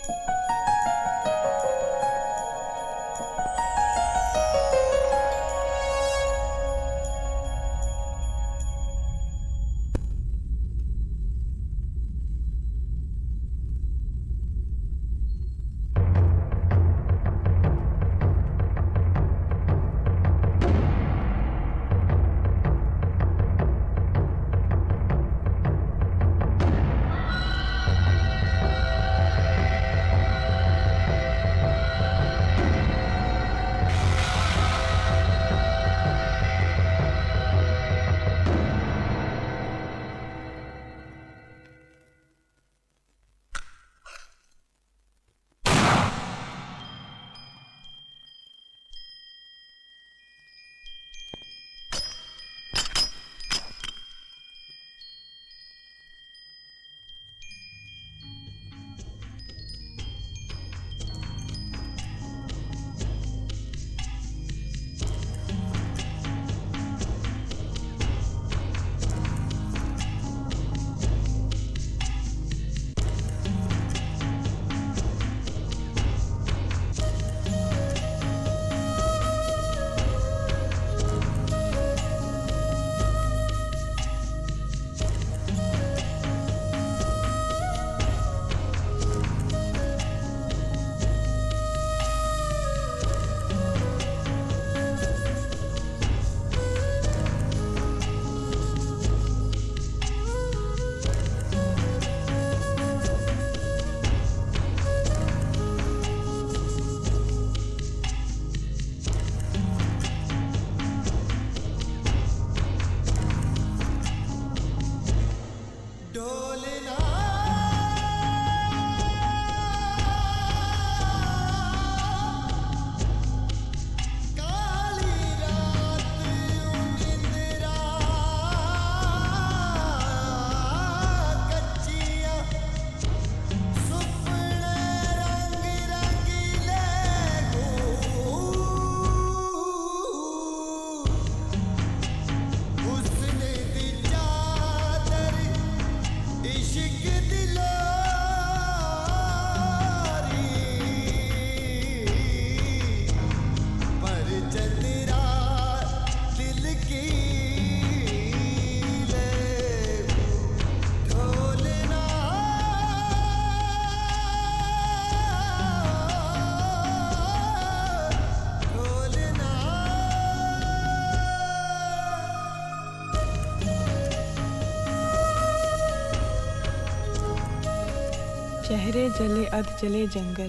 चेहरे जले अध जले जंगल,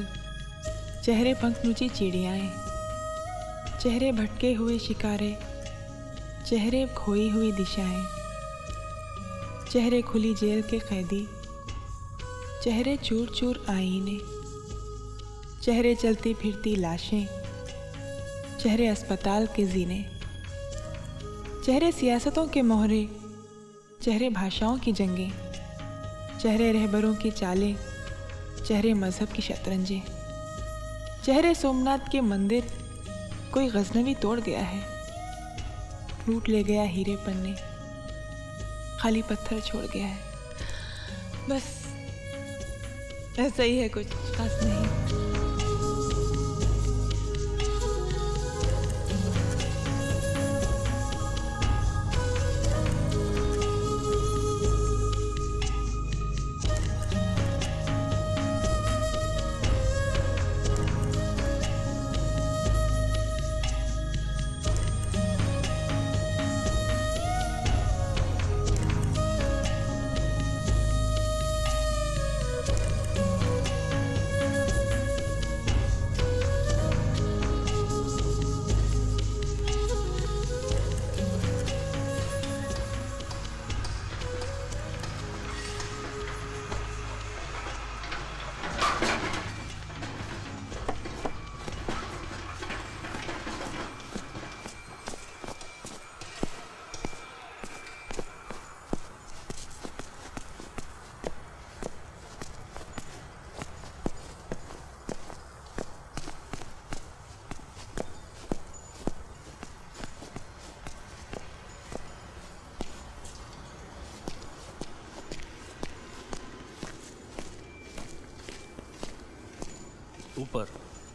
चेहरे पंख नुची चिड़ियाएँ, चेहरे भटके हुए शिकारे, चेहरे खोई हुई दिशाएं, चेहरे खुली जेल के कैदी, चेहरे चूर चूर आईने, चेहरे चलती फिरती लाशें, चेहरे अस्पताल के जीने, चेहरे सियासतों के मोहरे, चेहरे भाषाओं की जंगें, चेहरे रहबरों की चालें, चेहरे मजहब की शतरंजें, चेहरे सोमनाथ के मंदिर कोई गजनवी तोड़ गया है, लूट ले गया हीरे पन्ने, खाली पत्थर छोड़ गया है। बस ऐसा ही है, कुछ खास नहीं। ऊपर।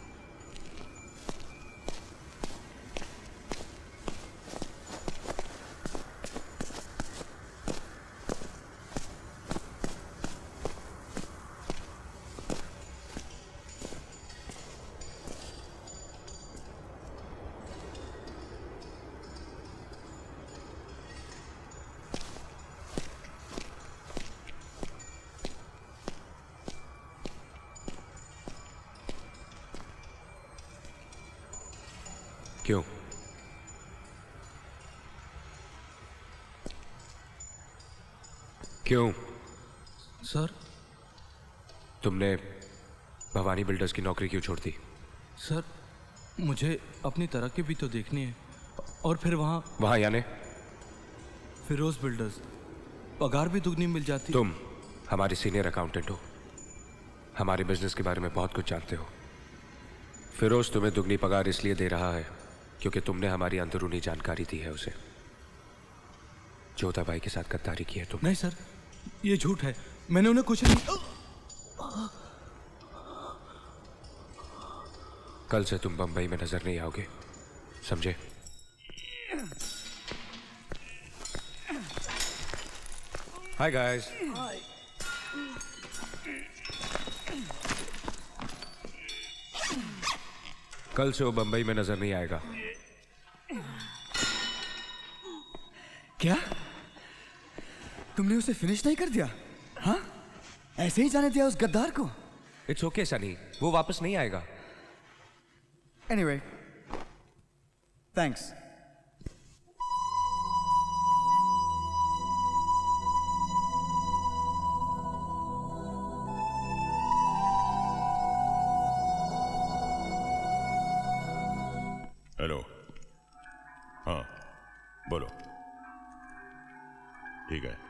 क्यों? क्यों? सर, तुमने भवानी बिल्डर्स की नौकरी क्यों छोड़ दी? सर, मुझे अपनी तरक्की भी तो देखनी है। और फिर वहाँ यानी? फिरोज बिल्डर्स, पगार भी दुगनी मिल जाती। तुम हमारे सीनियर अकाउंटेंट हो, हमारे बिजनेस के बारे में बहुत कुछ जानते हो। फिरोज तुम्हें दुगनी पगार इसलिए दे रहा है क्योंकि तुमने हमारी अंदरूनी जानकारी दी है उसे। जोधा भाई के साथ गद्दारी की है तुम। नहीं सर, ये झूठ है, मैंने उन्हें कुछ नहीं। कल से तुम बंबई में नजर नहीं आओगे, समझे? Hi guys. कल से वो बंबई में नजर नहीं आएगा। क्या तुमने उसे फिनिश नहीं कर दिया? हाँ, ऐसे ही जाने दिया उस गद्दार को? इट्स ओके सनी, वो वापस नहीं आएगा। Anyway, thanks. हेलो। हाँ बोलो। ठीक है।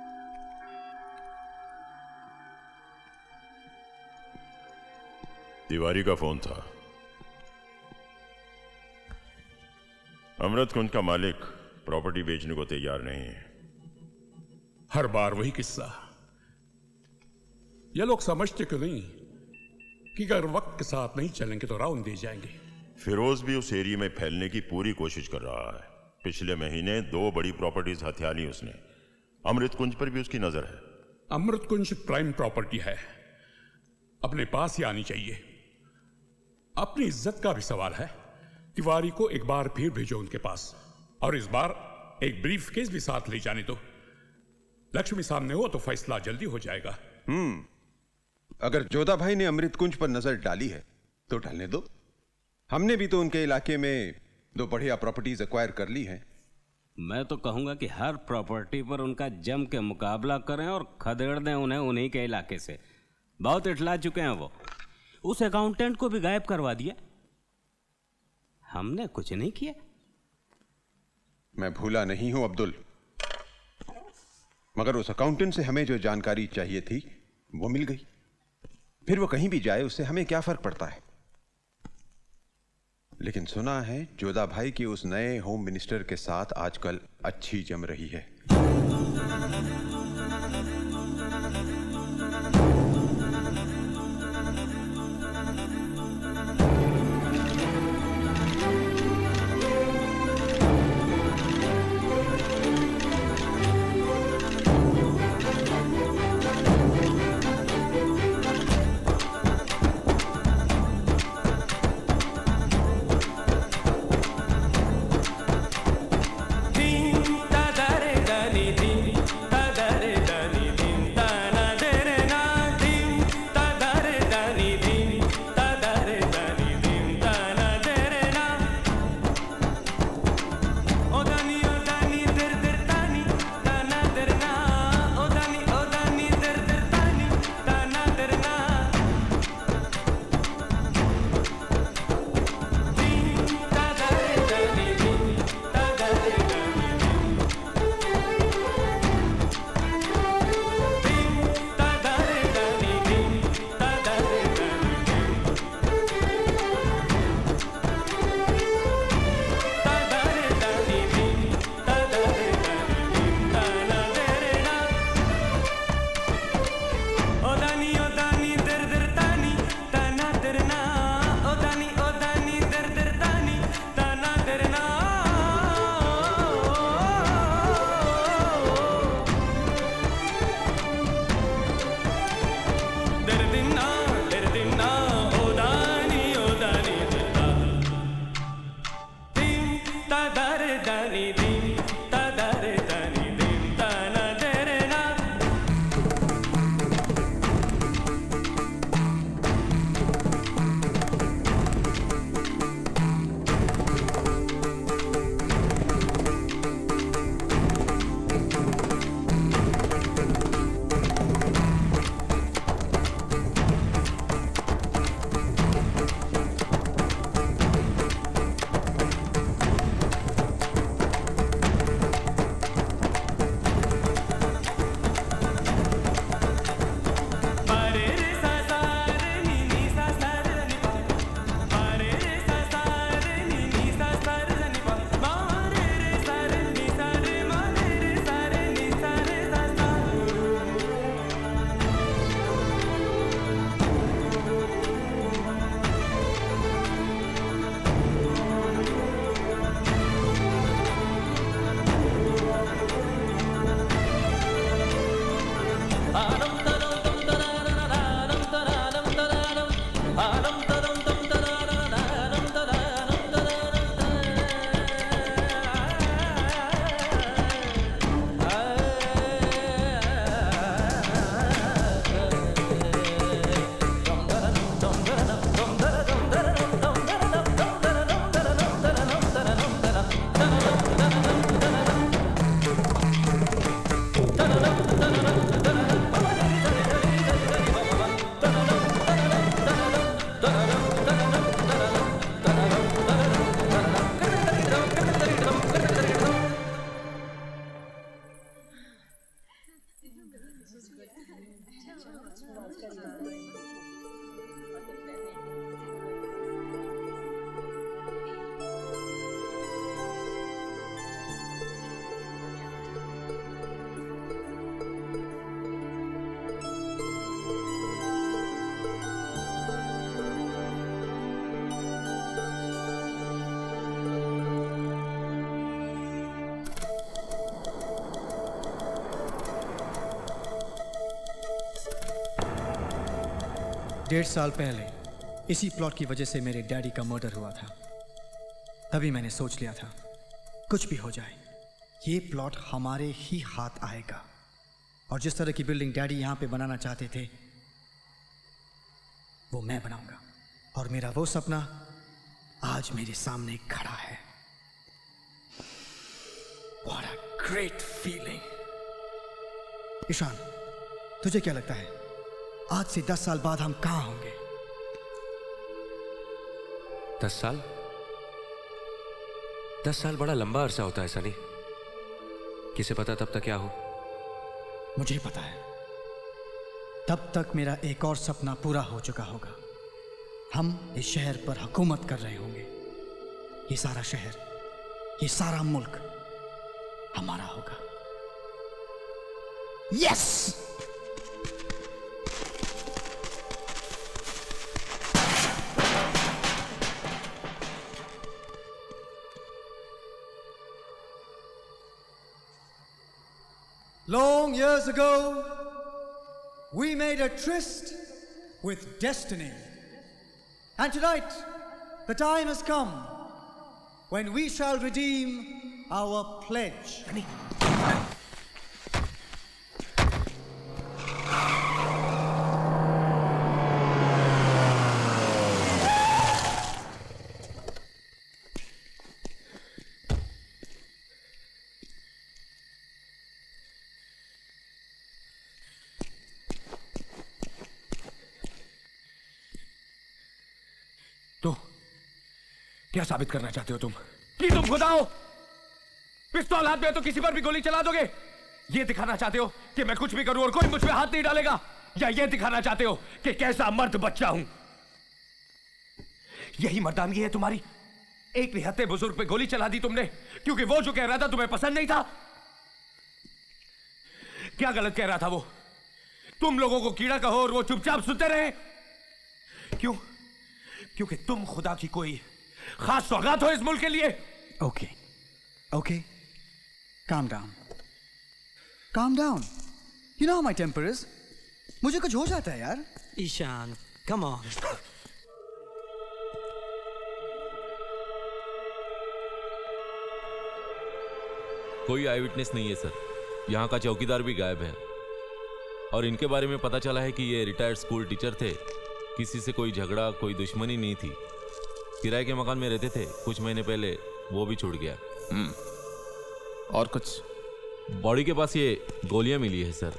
तिवारी का फोन था। अमृत कुंज का मालिक प्रॉपर्टी बेचने को तैयार नहीं है। हर बार वही किस्सा। ये लोग समझते क्यों नहीं कि अगर वक्त के साथ नहीं चलेंगे तो राउंड दे जाएंगे। फिरोज भी उस एरिया में फैलने की पूरी कोशिश कर रहा है। पिछले महीने 2 बड़ी प्रॉपर्टीज हथिया ली उसने। अमृत कुंज पर भी उसकी नजर है। अमृत कुंज प्राइम प्रॉपर्टी है, अपने पास ही आनी चाहिए। अपनी इज्जत का भी सवाल है। तिवारी को एक बार फिर भेजो उनके पास, और इस बार एक ब्रीफ केस भी साथ ले जाने दो। लक्ष्मी सामने हो तो फैसला जल्दी हो जाएगा। अगर जोधा भाई ने अमृत कुंज पर नजर डाली है तो डालने दो। हमने भी तो उनके इलाके में 2 बढ़िया प्रॉपर्टीज एक्वायर कर ली हैं। मैं तो कहूंगा कि हर प्रॉपर्टी पर उनका जम के मुकाबला करें और खदेड़ दें उन्हें उन्हीं के इलाके से। बहुत इठला चुके हैं वो। उस अकाउंटेंट को भी गायब करवा दिया। हमने कुछ नहीं किया। मैं भूला नहीं हूं अब्दुल, मगर उस अकाउंटेंट से हमें जो जानकारी चाहिए थी वो मिल गई। फिर वो कहीं भी जाए उससे हमें क्या फर्क पड़ता है। लेकिन सुना है जोधा भाई की उस नए होम मिनिस्टर के साथ आजकल अच्छी जम रही है। डेढ़ साल पहले इसी प्लॉट की वजह से मेरे डैडी का मर्डर हुआ था। तभी मैंने सोच लिया था कुछ भी हो जाए ये प्लॉट हमारे ही हाथ आएगा, और जिस तरह की बिल्डिंग डैडी यहां पे बनाना चाहते थे वो मैं बनाऊंगा, और मेरा वो सपना आज मेरे सामने खड़ा है। What a great feeling! Ishan, तुझे क्या लगता है आज से 10 साल बाद हम कहां होंगे? 10 साल? 10 साल बड़ा लंबा अरसा होता है सनी। किसे पता तब तक क्या हो। मुझे पता है, तब तक मेरा एक और सपना पूरा हो चुका होगा। हम इस शहर पर हुकूमत कर रहे होंगे। ये सारा शहर, ये सारा मुल्क हमारा होगा। Yes! Long years ago, we made a tryst with destiny. And tonight, the time has come when we shall redeem our pledge. क्या साबित करना चाहते हो तुम? कि तुम खुदा हो? पिस्तौल हाथ में तो किसी पर भी गोली चला दोगे? ये दिखाना चाहते हो कि मैं कुछ भी करूं और कोई मुझ पे हाथ नहीं डालेगा? या ये दिखाना चाहते हो कि कैसा मर्द बच्चा हूं? यही मर्दानगी है तुम्हारी? एक निहत्थे बुजुर्ग पे गोली चला दी तुमने क्योंकि वो जो कह रहा था तुम्हें पसंद नहीं था? क्या गलत कह रहा था वो? तुम लोगों को कीड़ा कहो और वो चुपचाप सुनते रहे? क्यों? क्योंकि तुम खुदा की कोई खास सौगात हो इस मुल्क के लिए। Okay, okay, calm down, calm down. You know how my temper is. मुझे कुछ हो जाता है यार। Ishan, come on. कोई आई विटनेस नहीं है सर। यहाँ का चौकीदार भी गायब है और इनके बारे में पता चला है कि ये रिटायर्ड स्कूल टीचर थे। किसी से कोई झगड़ा, कोई दुश्मनी नहीं थी। किराए के मकान में रहते थे। कुछ महीने पहले वो भी छूट गया। और कुछ? बॉडी के पास ये गोलियां मिली है सर।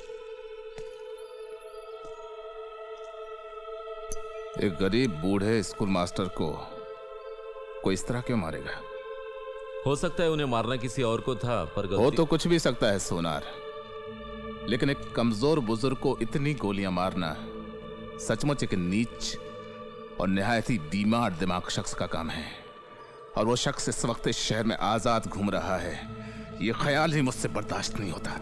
एक गरीब बूढ़े स्कूल मास्टर को कोई इस तरह क्यों मारेगा? हो सकता है उन्हें मारना किसी और को था, पर गलती... हो तो कुछ भी सकता है सोनार, लेकिन एक कमजोर बुजुर्ग को इतनी गोलियां मारना सचमुच एक नीच और निहायत ही बीमार दिमाग शख्स का काम है। और वो शख्स इस वक्त इस शहर में आजाद घूम रहा है। ये ख्याल ही मुझसे बर्दाश्त नहीं होता।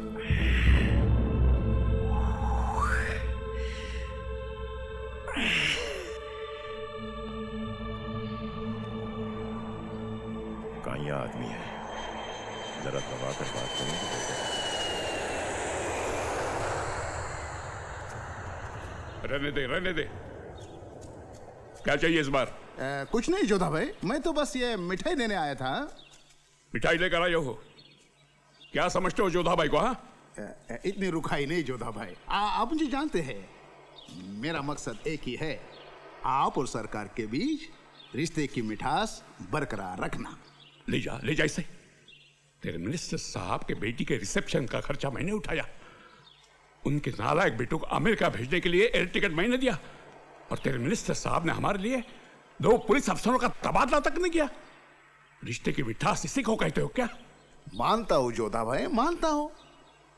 कहाँ ये आदमी है? जरा दबा कर बात करेंगे। रहने दे, रहने दे। क्या चाहिए इस बार? कुछ नहीं जोधा भाई, मैं तो बस ये मिठाई देने आया था। मिठाई लेकर आए हो? क्या समझते हो जोधा भाई को? हाँ, इतनी रुखाई नहीं जोधा भाई। आप मुझे जानते हैं, मेरा मकसद एक ही है, आप और सरकार के बीच रिश्ते की मिठास बरकरार रखना। ले जा, ले जा इसे। तेरे मिनिस्टर साहब के बेटी के रिसेप्शन का खर्चा मैंने उठाया। उनके नालायक बेटों को अमेरिका भेजने के लिए एयर टिकट मैंने दिया, और तेरे मिनिस्टर साहब ने हमारे लिए 2 पुलिस अफसरों का तबादला तक नहीं किया। रिश्ते की मिठास इसी को कहते हो क्या? मानता हूं जोधा भाई, मानता हूं,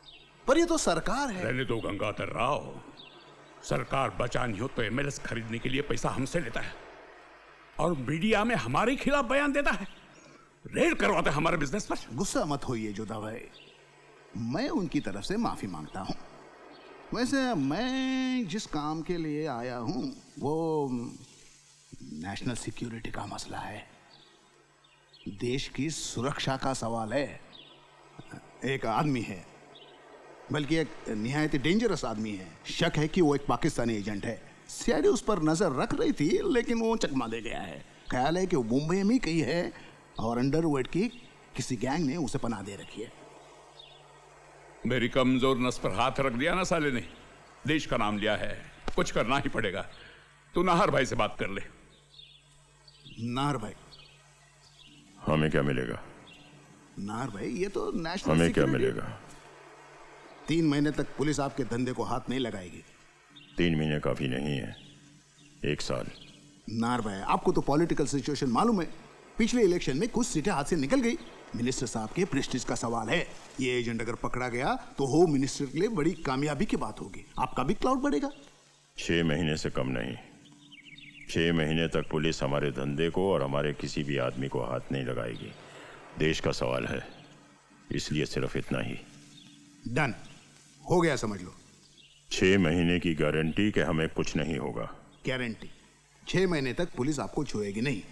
पर ये तो सरकार है। रहने दो गंगाधर राव, सरकार बचानी हो तो एमएलएस खरीदने के लिए पैसा हमसे लेता है और मीडिया में हमारे खिलाफ बयान देता है, रेड करवाता है हमारे बिजनेस पर। गुस्सा मत होइए जोधा भाई, मैं उनकी तरफ से माफी मांगता हूं। वैसे मैं जिस काम के लिए आया हूं वो नेशनल सिक्योरिटी का मसला है, देश की सुरक्षा का सवाल है। एक आदमी है, बल्कि एक निहायत डेंजरस आदमी है, शक है कि वो एक पाकिस्तानी एजेंट है। सीआईडी उस पर नजर रख रही थी लेकिन वो चकमा दे गया है। ख्याल है कि वो मुंबई में कहीं है और अंडरवर्ल्ड की किसी गैंग ने उसे पनाह दे रखी है। मेरी कमजोर नस पर हाथ रख दिया ना साले ने, देश का नाम लिया है, कुछ करना ही पड़ेगा। तू नाहर भाई से बात कर ले। नाहर भाई, हमें क्या मिलेगा? नाहर भाई, ये तो नेशनल हमें क्या मिलेगा? 3 महीने तक पुलिस आपके धंधे को हाथ नहीं लगाएगी। 3 महीने काफी नहीं है, 1 साल। नाहर भाई, आपको तो पॉलिटिकल सिचुएशन मालूम है। पिछले इलेक्शन में कुछ सीटें हाथ से निकल गई। मिनिस्टर साहब के प्रेस्टीज का सवाल है। ये एजेंट अगर पकड़ा गया तो होम मिनिस्टर के लिए बड़ी कामयाबी की बात होगी, आपका भी क्लाउड बढ़ेगा। 6 महीने से कम नहीं। 6 महीने तक पुलिस हमारे धंधे को और हमारे किसी भी आदमी को हाथ नहीं लगाएगी। देश का सवाल है, इसलिए सिर्फ इतना ही। डन, हो गया, समझ लो। 6 महीने की गारंटी कि हमें कुछ नहीं होगा। गारंटी 6 महीने तक पुलिस आपको छुएगी नहीं।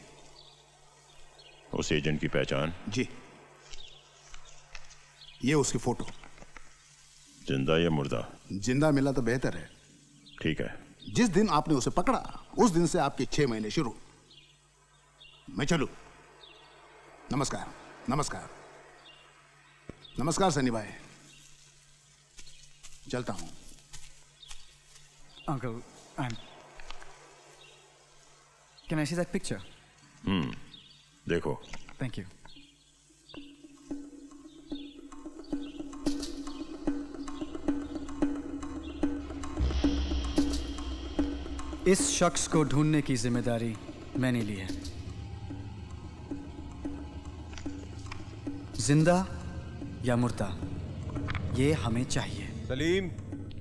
उस एजेंट की पहचान? जी, ये उसकी फोटो। जिंदा या मुर्दा? जिंदा मिला तो बेहतर है। ठीक है। जिस दिन आपने उसे पकड़ा उस दिन से आपके 6 महीने शुरू। मैं चलूं? नमस्कार। नमस्कार। नमस्कार सनी भाई, चलता हूं। Uncle, Can I see that picture? देखो। Thank you. इस शख्स को ढूंढने की जिम्मेदारी मैंने ली है। जिंदा या मुर्दा, ये हमें चाहिए। सलीम।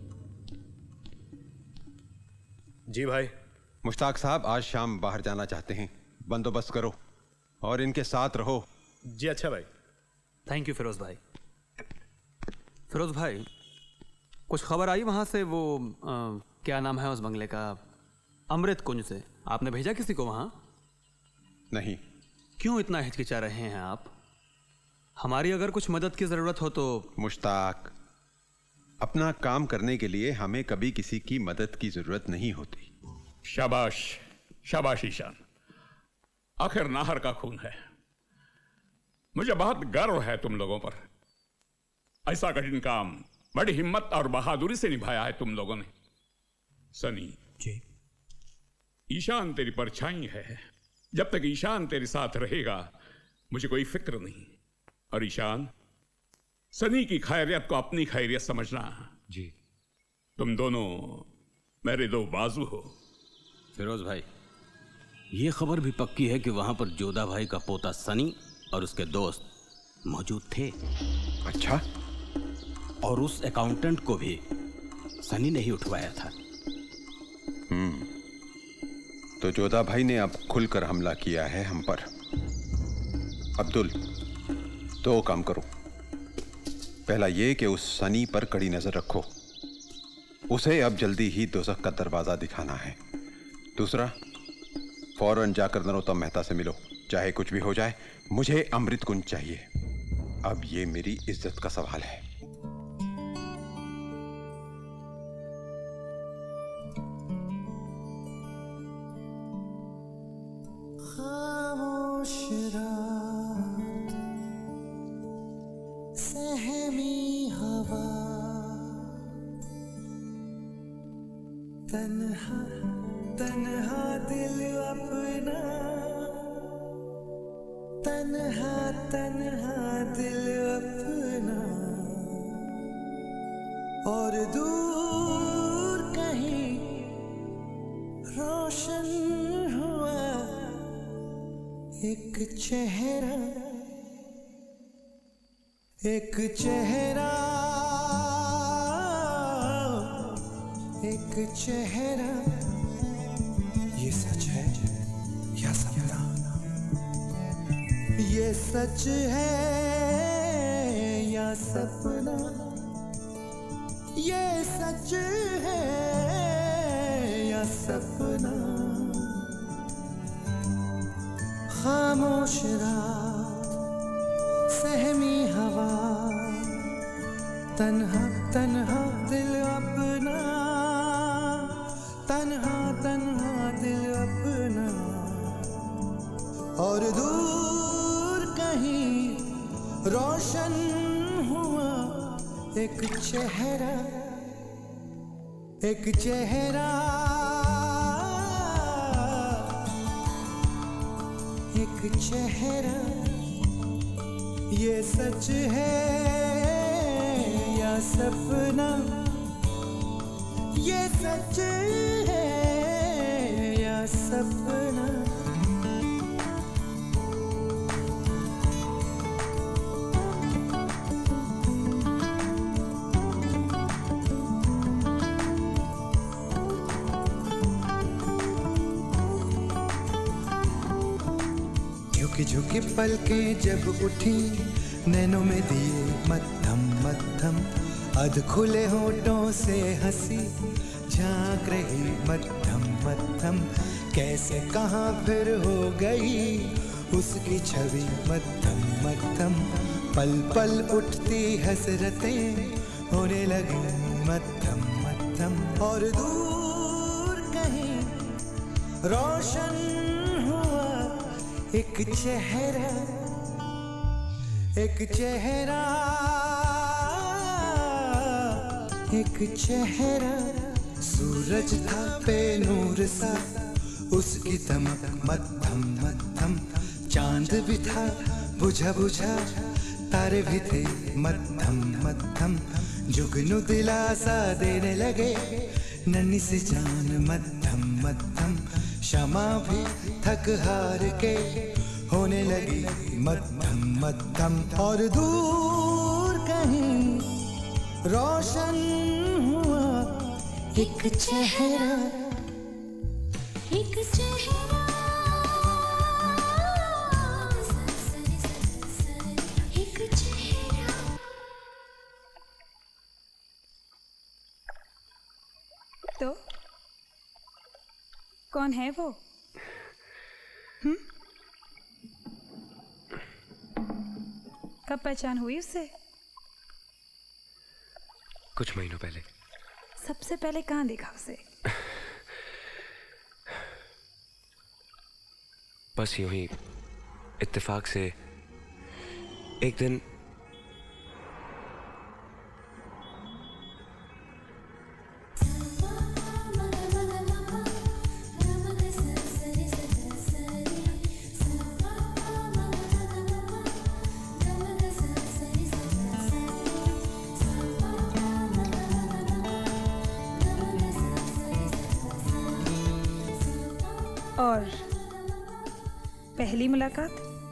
जी भाई। मुश्ताक साहब आज शाम बाहर जाना चाहते हैं, बंदोबस्त करो और इनके साथ रहो। जी अच्छा भाई। थैंक यू फिरोज भाई। फिरोज भाई, कुछ खबर आई वहां से? वो क्या नाम है उस बंगले का? अमृत कुंज से आपने भेजा किसी को वहां? नहीं। क्यों इतना हिचकिचा रहे हैं आप? हमारी अगर कुछ मदद की जरूरत हो तो। मुश्ताक, अपना काम करने के लिए हमें कभी किसी की मदद की जरूरत नहीं होती। शाबाश शाबाश ईशान, आखिर नाहर का खून है। मुझे बहुत गर्व है तुम लोगों पर। ऐसा कठिन काम बड़ी हिम्मत और बहादुरी से निभाया है तुम लोगों ने। सनी जी, ईशान तेरी परछाई है। जब तक ईशान तेरे साथ रहेगा मुझे कोई फिक्र नहीं। और ईशान, सनी की खैरियत को अपनी खैरियत समझना। जी। तुम दोनों मेरे 2 बाजू हो। फिरोज भाई, ये खबर भी पक्की है कि वहां पर जोधा भाई का पोता सनी और उसके दोस्त मौजूद थे। अच्छा? और उस अकाउंटेंट को भी सनी ने ही उठवाया था। तो जोधा भाई ने अब खुलकर हमला किया है हम पर। अब्दुल, 2 काम करो। पहला ये कि उस सनी पर कड़ी नजर रखो, उसे अब जल्दी ही दोज़ख का दरवाजा दिखाना है। दूसरा, फौरन जाकर नरोत्तम मेहता से मिलो, चाहे कुछ भी हो जाए। मुझे अमृत कुंज चाहिए। अब ये मेरी इज्जत का सवाल है। खामोश रात, सहमी हवा, तन्हा तन्हा दिल अपना, तन्हा तन्हा दिल अपना, और दूर कहीं रोशन हुआ एक चेहरा, एक चेहरा एक चेहरा, ये सच है या सपना? ये सच है या सपना? ये सच है या सपना? खामोश रात, सहमी हवा, तन्हा तन्हा दिल अपना, तन्हा तन्हा दिल अपना। और दूर कहीं रोशन हुआ एक चेहरा, एक चेहरा, एक चेहरा। ये सच है या सपना? ये सच है या सपना? झुकी झुकी पलकें जब उठी, नैनों में दिए मद्धम मद्धम, अध खुले होठों से हंसी झांक रही मद्धम मद्धम। कैसे कहाँ फिर हो गई उसकी छवि मद्धम मद्धम। पल पल उठती हसरतें होने लगी मद्धम मद्धम। और दूर कहीं रोशन हुआ एक चेहरा, एक चेहरा, एक चेहरा। सूरज था बेनूर सा, उसकी दमक मद्धम मद्धम। चांद भी था बुझा बुझा, तारे भी थे मद्धम मद्धम। जुगनू दिलासा देने लगे नन्ही सी जान मद्धम मद्धम। क्षमा भी थक हार के होने लगी मद्धम मद्धम। और दूर कहीं रोशन हुआ एक चेहरा, एक चेहरा, एक चेहरा। तो कौन है वो? कब पहचान हुई उससे? कुछ महीनों पहले। सबसे पहले कहाँ देखा उसे? बस यूं ही इत्तेफाक से एक दिन और पहली मुलाकात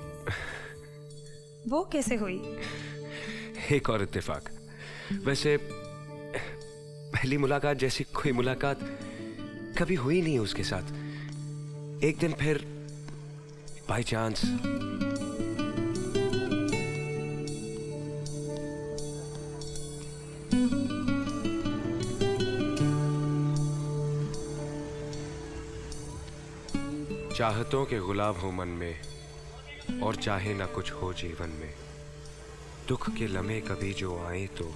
वो कैसे हुई? एक और इत्तेफाक। वैसे पहली मुलाकात जैसी कोई मुलाकात कभी हुई नहीं उसके साथ। एक दिन फिर बाय चांस चाहतों के गुलाब हो मन में और चाहे ना कुछ हो जीवन में। दुख के लम्हे कभी जो आए तो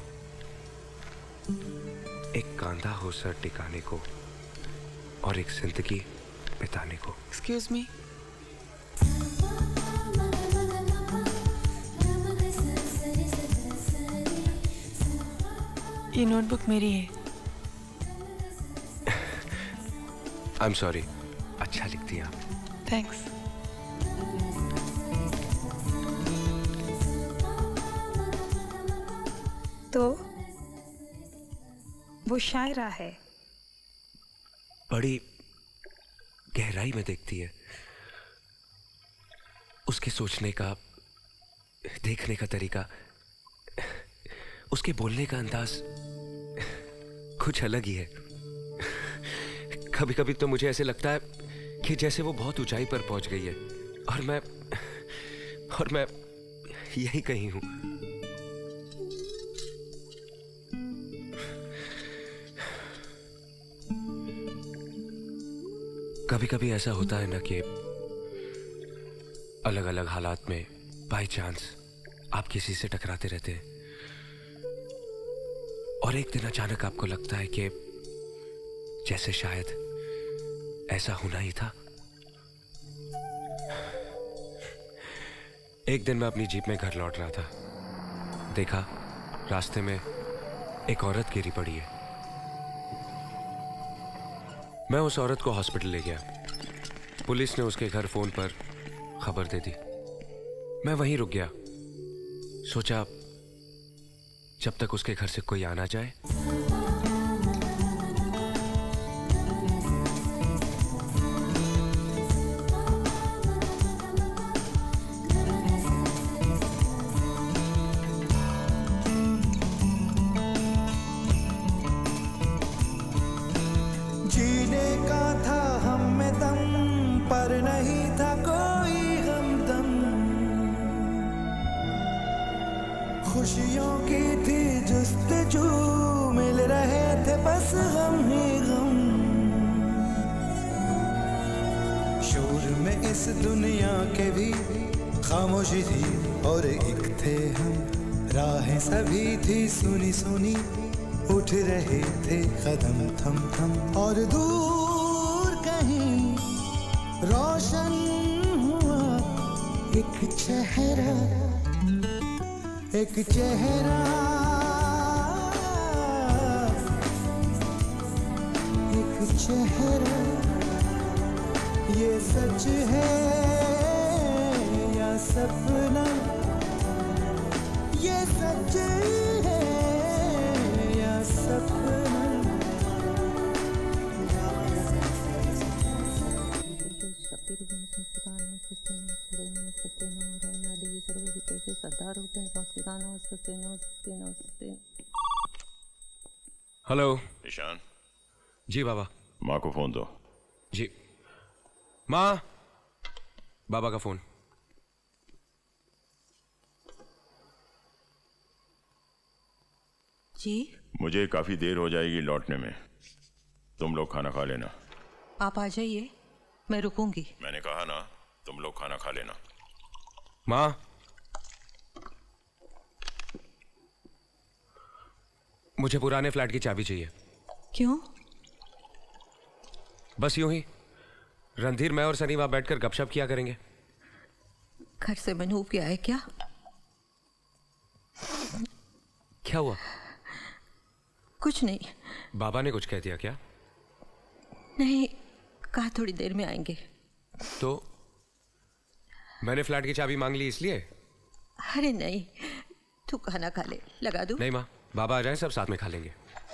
एक कांधा हो सर टिकाने को और एक जिंदगी बिताने को। Excuse me. ये नोटबुक मेरी है। I am sorry. अच्छा लिखती हैं आप। थैंक्स। तो वो शायरा है। बड़ी गहराई में देखती है। उसके सोचने का, देखने का तरीका, उसके बोलने का अंदाज कुछ अलग ही है। कभी कभी तो मुझे ऐसे लगता है कि जैसे वो बहुत ऊंचाई पर पहुंच गई है और मैं यही कहीं हूं। कभी कभी ऐसा होता है ना कि अलग अलग हालात में बाय चांस आप किसी से टकराते रहते हैं और एक दिन अचानक आपको लगता है कि जैसे शायद ऐसा होना ही था। एक दिन मैं अपनी जीप में घर लौट रहा था, देखा रास्ते में एक औरत गिरी पड़ी है। मैं उस औरत को हॉस्पिटल ले गया। पुलिस ने उसके घर फोन पर खबर दे दी। मैं वहीं रुक गया, सोचा जब तक उसके घर से कोई आ ना जाए। जीने का था हम में दम, पर नहीं था कोई हमदम। खुशियों की थी जुस्तजू, मिल रहे थे बस गम ही गम। शोर में इस दुनिया के भी खामोशी थी और एक थे हम। राहें सभी थी सुनी सुनी, उठ रहे थे कदम थम थम। और दूर कहीं रोशन हुआ एक चेहरा, एक चेहरा, एक चेहरा। ये सच है या सपना, ये सच है या सपना। हेलो ईशान। जी बाबा। माँ को फोन दो। जी माँ। बाबा का फोन। जी मुझे काफी देर हो जाएगी लौटने में, तुम लोग खाना खा लेना। आप आ जाइए, मैं रुकूंगी। मैंने कहा ना, तुम लोग खाना खा लेना। माँ मुझे पुराने फ्लैट की चाबी चाहिए। क्यों? बस यूं ही, रणधीर, मैं और सनी वहां बैठकर गपशप किया करेंगे। घर से मनूब गया है क्या? क्या हुआ? कुछ नहीं। बाबा ने कुछ कह दिया क्या? नहीं, कहा थोड़ी देर में आएंगे। तो मैंने फ्लैट की चाबी मांग ली इसलिए? अरे नहीं, तू खाना खा ले, लगा दूं? नहीं माँ, बाबा आ जाए सब साथ में खा लेंगे।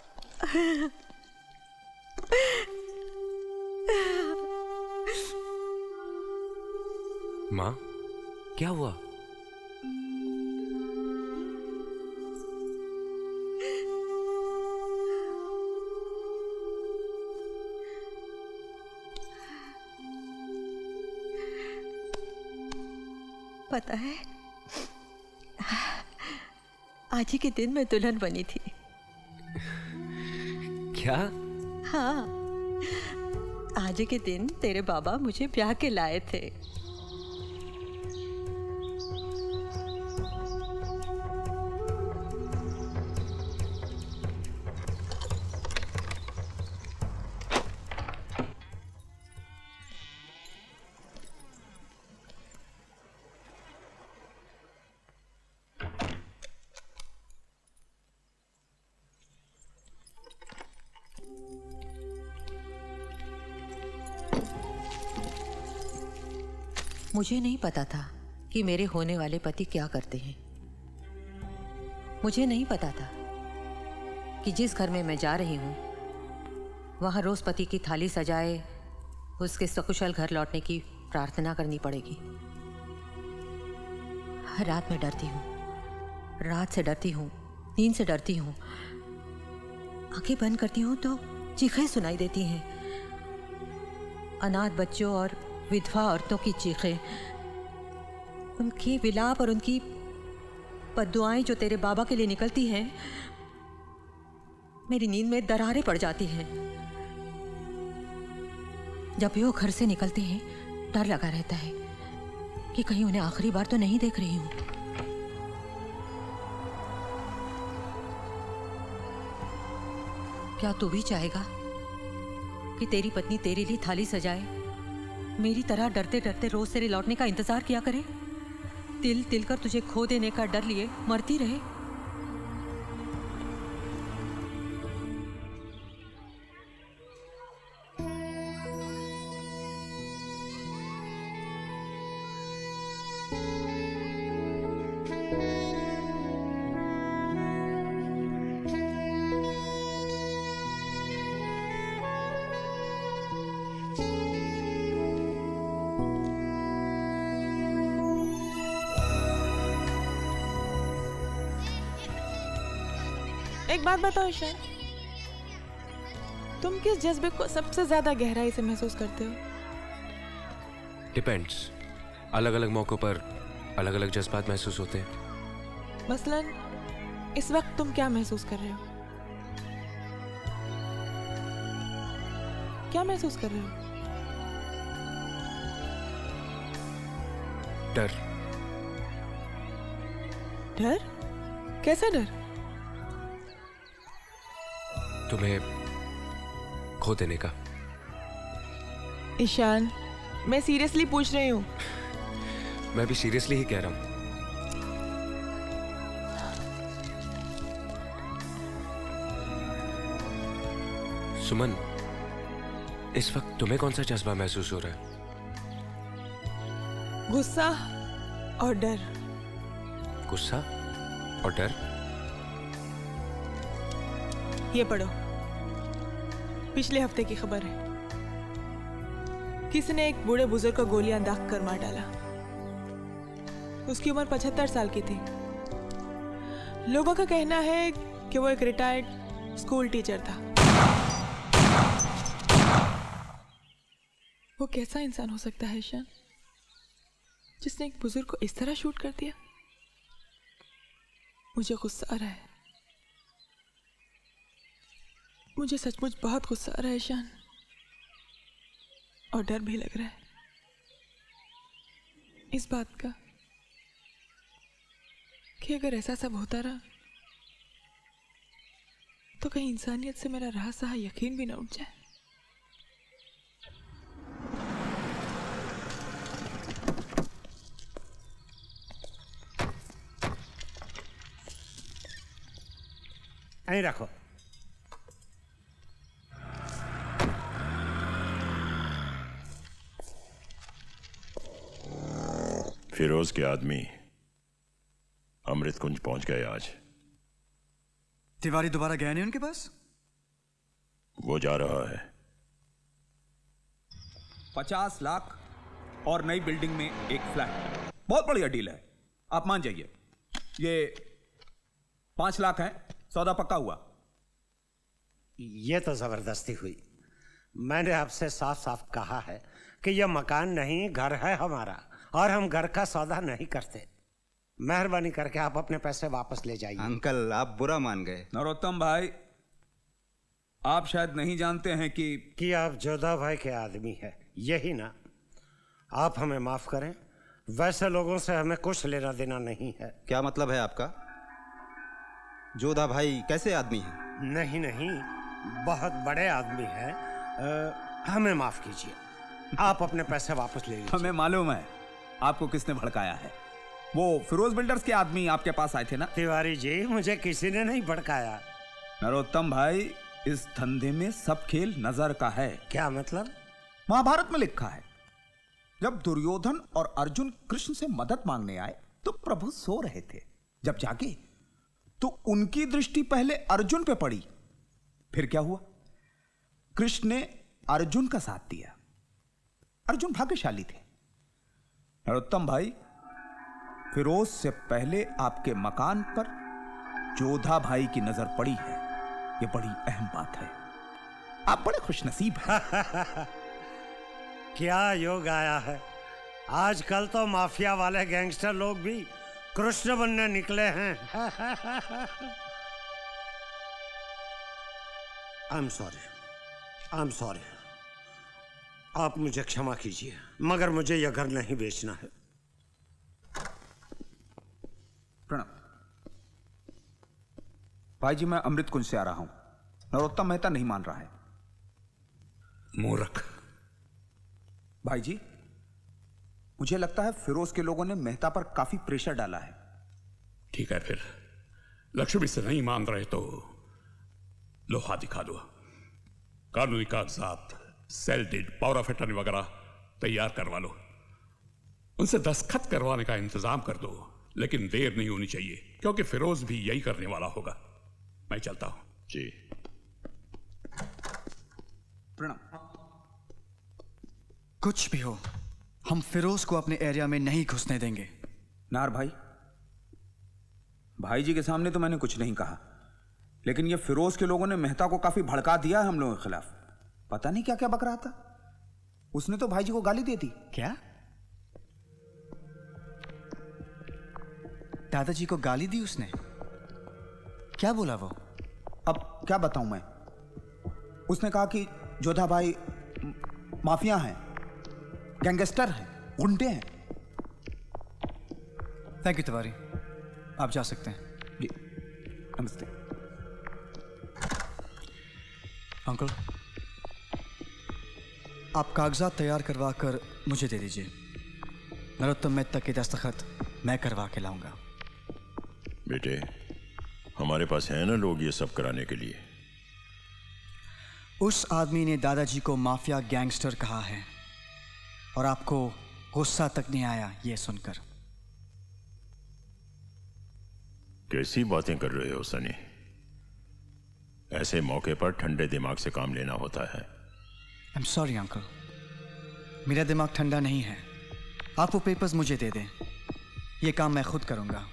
माँ क्या हुआ? पता है, आज ही के दिन मैं दुल्हन बनी थी। क्या? हाँ, आज ही के दिन तेरे बाबा मुझे ब्याह के लाए थे। मुझे नहीं पता था कि मेरे होने वाले पति क्या करते हैं। मुझे नहीं पता था कि जिस घर में मैं जा रही हूँ वहाँ रोज पति की थाली सजाए उसके सकुशल घर लौटने की प्रार्थना करनी पड़ेगी। हर रात मैं डरती हूँ, रात से डरती हूँ, नींद से डरती हूँ। आंखें बंद करती हूँ तो चीखें सुनाई देती हैं अनाथ बच्चों और विधवा औरतों की चीखें, उनकी विलाप और उनकी बद्दुआएं जो तेरे बाबा के लिए निकलती हैं, मेरी नींद में दरारें पड़ जाती हैं। जब भी वो घर से निकलते हैं डर लगा रहता है कि कहीं उन्हें आखिरी बार तो नहीं देख रही हूं। क्या तू भी चाहेगा कि तेरी पत्नी तेरे लिए थाली सजाए, मेरी तरह डरते डरते रोज तेरे लौटने का इंतजार किया करे, तिल तिल कर तुझे खो देने का डर लिए मरती रहे? एक बात बताओ ईशान, तुम किस जज्बे को सबसे ज्यादा गहराई से महसूस करते हो? डिपेंड्स। अलग अलग मौकों पर अलग अलग जज्बात महसूस होते हैं। मसलन इस वक्त तुम क्या महसूस कर रहे हो? क्या महसूस कर रहे हो? डर। डर? कैसा डर? तुम्हें खो देने का। ईशान, मैं सीरियसली पूछ रही हूँ। मैं भी सीरियसली ही कह रहा हूँ। सुमन, इस वक्त तुम्हें कौन सा जज्बा महसूस हो रहा है? गुस्सा और डर। गुस्सा और डर? ये पढ़ो, पिछले हफ्ते की खबर है। किसी ने एक बूढ़े बुजुर्ग को गोलियां दाग कर मार डाला। उसकी उम्र 75 साल की थी। लोगों का कहना है कि वो एक रिटायर्ड स्कूल टीचर था। वो कैसा इंसान हो सकता है ईशान, जिसने एक बुजुर्ग को इस तरह शूट कर दिया? मुझे गुस्सा आ रहा है। मुझे सचमुच बहुत गुस्सा आ रहा है ईशान, और डर भी लग रहा है इस बात का कि अगर ऐसा सब होता रहा तो कहीं इंसानियत से मेरा रहा सहा यकीन भी ना उठ जाए। यहीं रखो। फिरोज के आदमी अमृत कुंज पहुंच गए आज। तिवारी दोबारा गया नहीं उनके पास? वो जा रहा है। 50 लाख और नई बिल्डिंग में एक फ्लैट, बहुत बढ़िया डील है, आप मान जाइए। ये 5 लाख है, सौदा पक्का हुआ। ये तो जबरदस्ती हुई। मैंने आपसे साफ साफ कहा है कि यह मकान नहीं घर है हमारा, और हम घर का सौदा नहीं करते। मेहरबानी करके आप अपने पैसे वापस ले जाइए। अंकल, आप बुरा मान गए। नरोत्तम भाई, आप शायद नहीं जानते हैं कि आप जोधा भाई के आदमी हैं, यही ना? आप हमें माफ करें, वैसे लोगों से हमें कुछ लेना देना नहीं है। क्या मतलब है आपका? जोधा भाई कैसे आदमी हैं? नहीं नहीं, बहुत बड़े आदमी हैं। हमें माफ कीजिए, आप अपने पैसे वापस ले लीजिए। हमें मालूम है आपको किसने भड़काया है। वो फिरोज बिल्डर्स के आदमी आपके पास आए थे ना? तिवारी जी, मुझे किसी ने नहीं भड़काया। नरोत्तम भाई, इस धंधे में सब खेल नजर का है। क्या मतलब? महाभारत में लिखा है, जब दुर्योधन और अर्जुन कृष्ण से मदद मांगने आए तो प्रभु सो रहे थे। जब जागे तो उनकी दृष्टि पहले अर्जुन पे पड़ी। फिर क्या हुआ? कृष्ण ने अर्जुन का साथ दिया। अर्जुन भाग्यशाली थे। नरोत्तम भाई, फिरोज से पहले आपके मकान पर जोधा भाई की नजर पड़ी है, यह बड़ी अहम बात है। आप बड़े खुशनसीब हैं। क्या योग आया है। आजकल तो माफिया वाले गैंगस्टर लोग भी कृष्ण बनने निकले हैं। I am sorry. आप मुझे क्षमा कीजिए, मगर मुझे यह घर नहीं बेचना है। प्रणाम भाई जी, मैं अमृत कुंज से आ रहा हूं। नरोत्तम मेहता नहीं मान रहा है। मूर्ख। भाई जी, मुझे लगता है फिरोज के लोगों ने मेहता पर काफी प्रेशर डाला है। ठीक है, फिर लक्ष्मी से नहीं मान रहे तो लोहा दिखा दो। कानूनी कागजात, sale deed, power of attorney वगैरह तैयार करवा लो। उनसे दस्तखत करवाने का इंतजाम कर दो, लेकिन देर नहीं होनी चाहिए, क्योंकि फिरोज भी यही करने वाला होगा। मैं चलता हूं। जी प्रणाम। कुछ भी हो, हम फिरोज को अपने एरिया में नहीं घुसने देंगे। नार भाई जी के सामने तो मैंने कुछ नहीं कहा, लेकिन ये फिरोज के लोगों ने मेहता को काफी भड़का दिया है हम लोगों के खिलाफ। पता नहीं क्या क्या बक रहा था। उसने तो भाई जी को गाली दे दी। क्या? दादाजी को गाली दी उसने? क्या बोला वो? अब क्या बताऊं मैं। उसने कहा कि जोधा भाई माफिया हैं, गैंगस्टर हैं, गुंडे हैं। थैंक यू तिवारी, आप जा सकते हैं। जी नमस्ते। अंकल, आप कागजात तैयार करवा कर मुझे दे दीजिए। नरोत्तम मेहता के दस्तखत मैं करवा के लाऊंगा। बेटे, हमारे पास है ना लोग ये सब कराने के लिए। उस आदमी ने दादाजी को माफिया गैंगस्टर कहा है और आपको गुस्सा तक नहीं आया ये सुनकर। कैसी बातें कर रहे हो सनी? ऐसे मौके पर ठंडे दिमाग से काम लेना होता है। आई एम सॉरी अंकल, मेरा दिमाग ठंडा नहीं है। आप वो पेपर्स मुझे दे दें, ये काम मैं खुद करूंगा।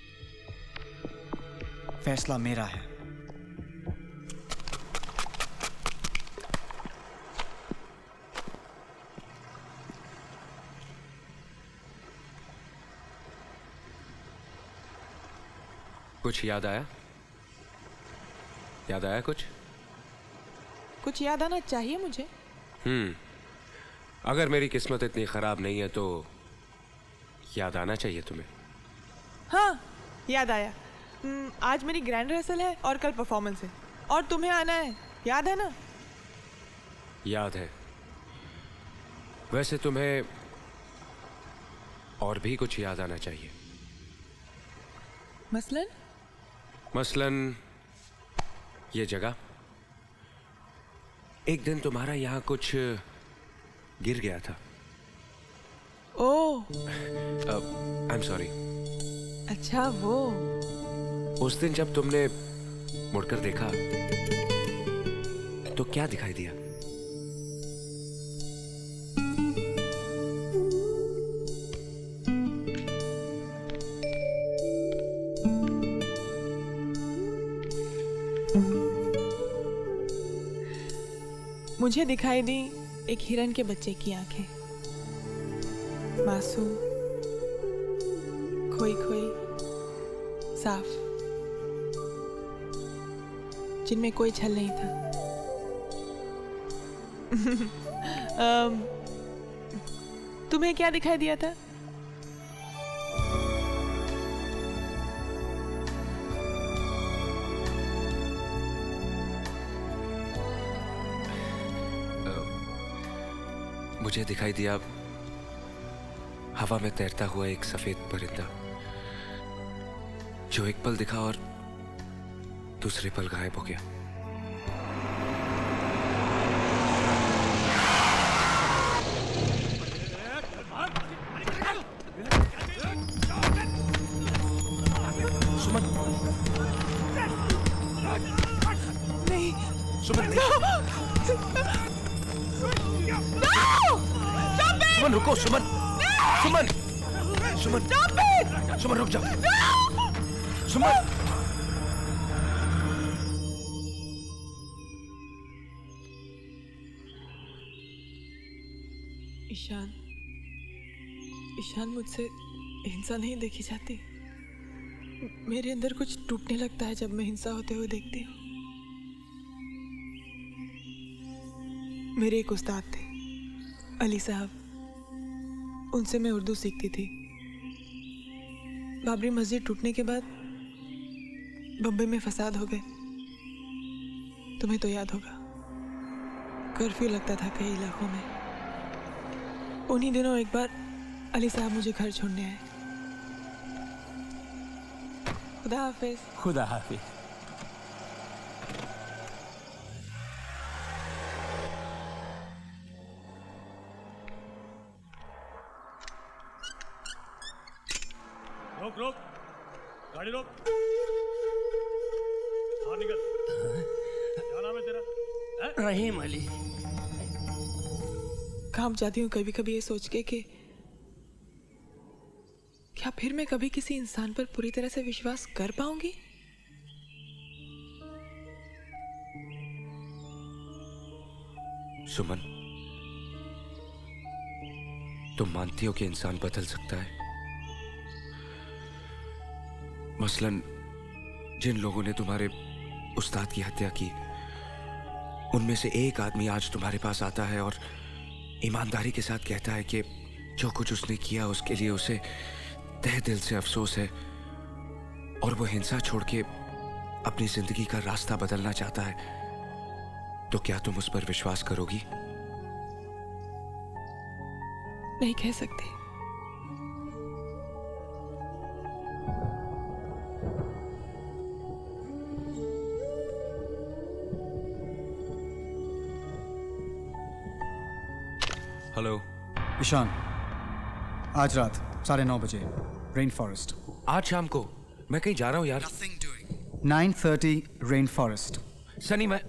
फैसला मेरा है। कुछ याद आया? याद आया कुछ? कुछ याद आना चाहिए मुझे। अगर मेरी किस्मत इतनी खराब नहीं है तो याद आना चाहिए तुम्हें। हाँ, याद आया। आज मेरी ग्रैंड रिहर्सल है और कल परफॉर्मेंस है और तुम्हें आना है, याद है ना? याद है। वैसे तुम्हें और भी कुछ याद आना चाहिए। मसलन ये जगह। एक दिन तुम्हारा यहाँ कुछ गिर गया था। Oh, I am sorry. अच्छा वो। उस दिन जब तुमने मुड़कर देखा तो क्या दिखाई दिया? मुझे दिखाई दी एक हिरन के बच्चे की आंखें, मासूम, खोई खोई, साफ, जिनमें कोई छल नहीं था। तुम्हें क्या दिखाई दिया था? मुझे दिखाई दिया हवा में तैरता हुआ एक सफेद परिंदा, जो एक पल दिखा और दूसरे पल गायब हो गया। सुमन, नहीं, सुमन, सुमन रुको, सुमन, सुमन, सुमन, सुमन रुक जाओ, सुमन। ईशान, ईशान मुझसे हिंसा नहीं देखी जाती। मेरे अंदर कुछ टूटने लगता है जब मैं हिंसा होते हुए देखती हूँ। मेरे एक उस्ताद थे, अली साहब, उनसे मैं उर्दू सीखती थी। बाबरी मस्जिद टूटने के बाद बम्बई में फसाद हो गए। तुम्हें तो याद होगा, कर्फ्यू लगता था कई इलाकों में। उन्हीं दिनों एक बार अली साहब मुझे घर छोड़ने आए। खुदा हाफिज। खुदा हाफिज। रोक रोक, गाड़ी रोक, बाहर निकल। क्या नाम है तेरा? रहीम अली। काम जाती हूँ कभी कभी ये सोच के कि क्या फिर मैं कभी किसी इंसान पर पूरी तरह से विश्वास कर पाऊंगी? सुमन, तुम मानती हो कि इंसान बदल सकता है? मसलन जिन लोगों ने तुम्हारे उस्ताद की हत्या की, उनमें से एक आदमी आज तुम्हारे पास आता है और ईमानदारी के साथ कहता है कि जो कुछ उसने किया उसके लिए उसे तहे दिल से अफसोस है और वो हिंसा छोड़ के अपनी जिंदगी का रास्ता बदलना चाहता है, तो क्या तुम उस पर विश्वास करोगी? नहीं कह सकती। हेलो ईशान, आज रात 9:30 बजे रेन फॉरेस्ट। आज शाम को? मैं कहीं जा रहा हूँ यार। 9:30 रेन फॉरेस्ट। सनी, मैं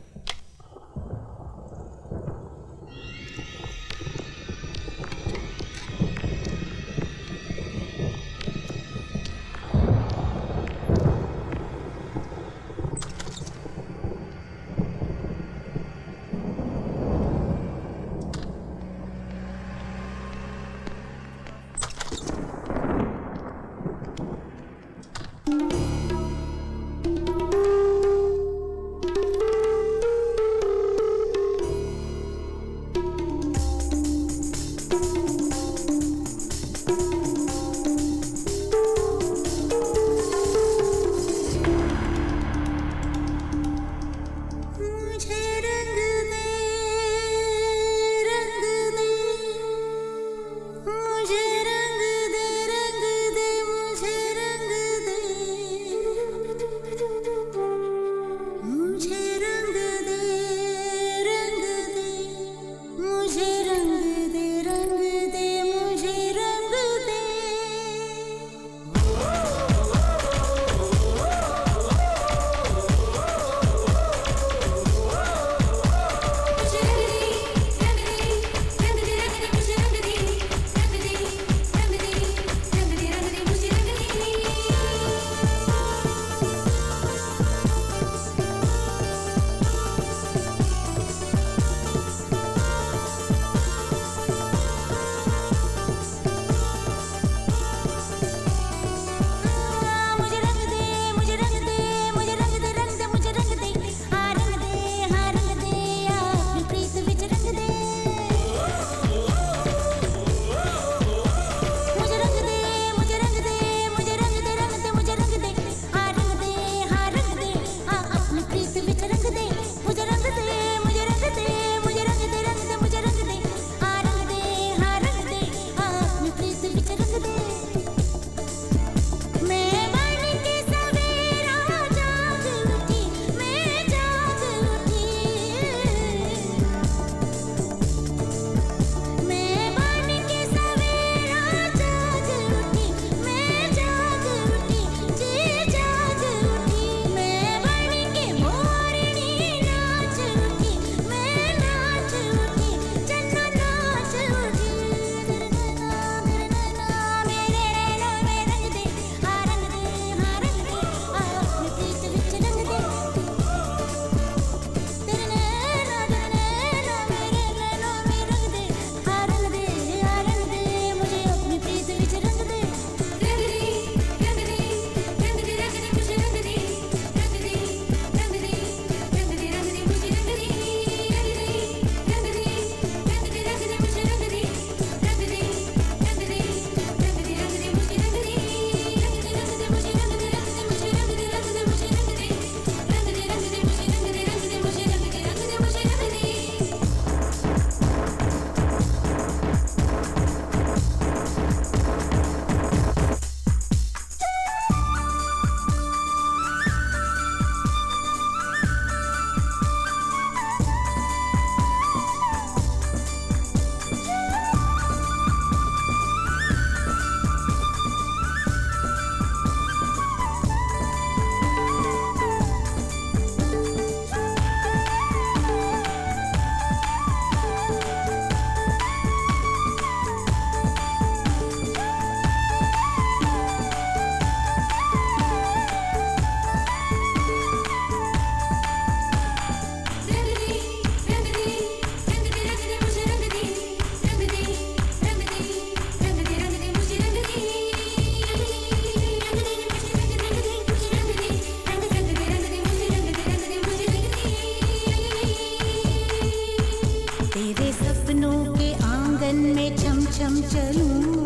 तेरे सपनों के आंगन में छम छम चलूं,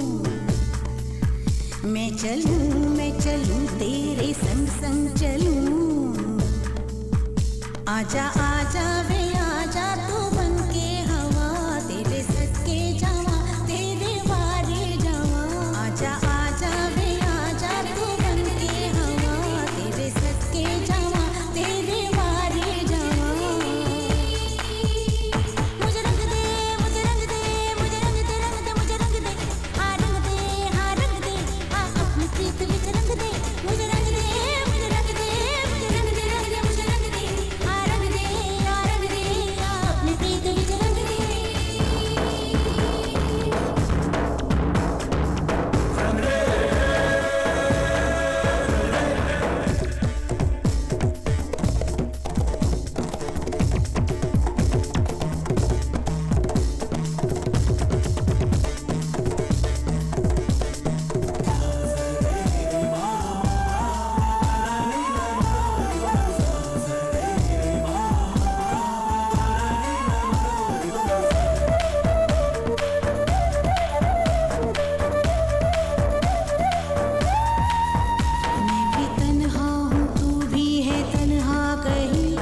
मैं चलूं तेरे संग संग चलूं। आजा आजा वे आजा तू बन के हवा, तेरे सदके जावा तेरे वारे जावा। आजा आजा वे आजा तू बन के हवा, तेरे सदके जावा तेरे वारे जावा। मुझे रंग दे मुझे रंग दे मुझे रंग दे रंग दे मुझे रंग दे, हाँ रंग दे हाँ रंग दे, हाँ अपनी प्रीत विच रंग दे। मुझे रंग दे मुझे रंग दे मुझे रंग दे रंग दे मुझे रंग दे, हाँ रंग दे हाँ रंग दे, हाँ अपनी प्रीत विच रंग दे। मैं भी तन्हा हूँ तू भी है तन्हा कहीं,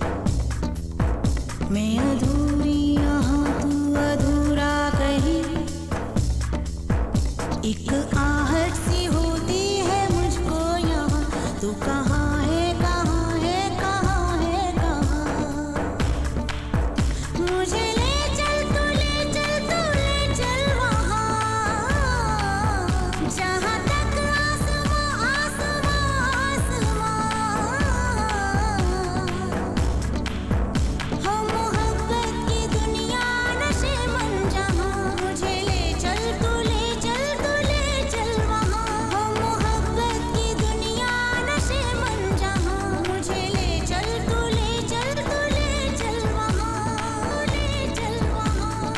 मैं अधूरी यहाँ तू अधूरा कहीं। एक आहट सी होती है मुझको यहाँ, तू कहाँ है कहाँ है कहाँ है कहाँ। मुझे ले चल तू ले चल तू ले चल वहाँ, जहाँ तक आसमां आसमां आसमां। हम मोहब्बत की दुनिया नशे मन जहाँ, मुझे ले चल तू ले चल वहाँ। हम मोहब्बत की दुनिया नशे मन जहाँ, मुझे ले चल तू ले चल वहाँ। ले चल वहाँ ले चल वहाँ ले चल वहाँ।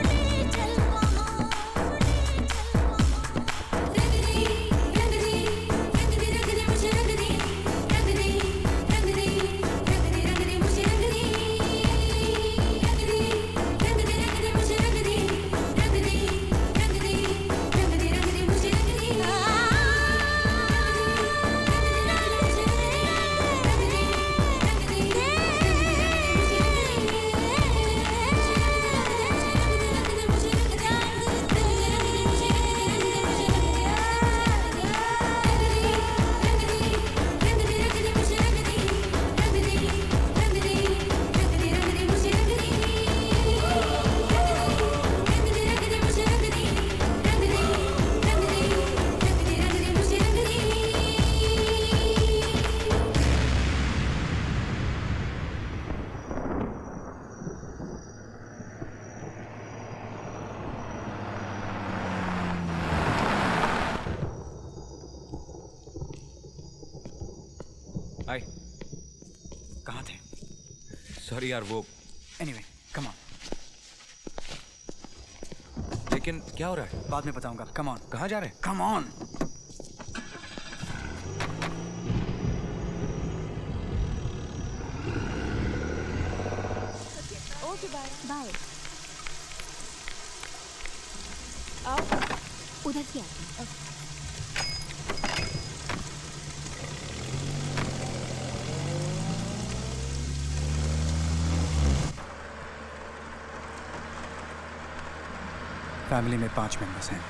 हाय, कहाँ थे? सॉरी यार वो एनीवे कम ऑन। लेकिन क्या हो रहा है? बाद में बताऊंगा। Come on. कहाँ जा रहे हैं? Come on. Okay bye bye. उधर से आते हैं। फैमिली में 5 मेंबर्स हैं।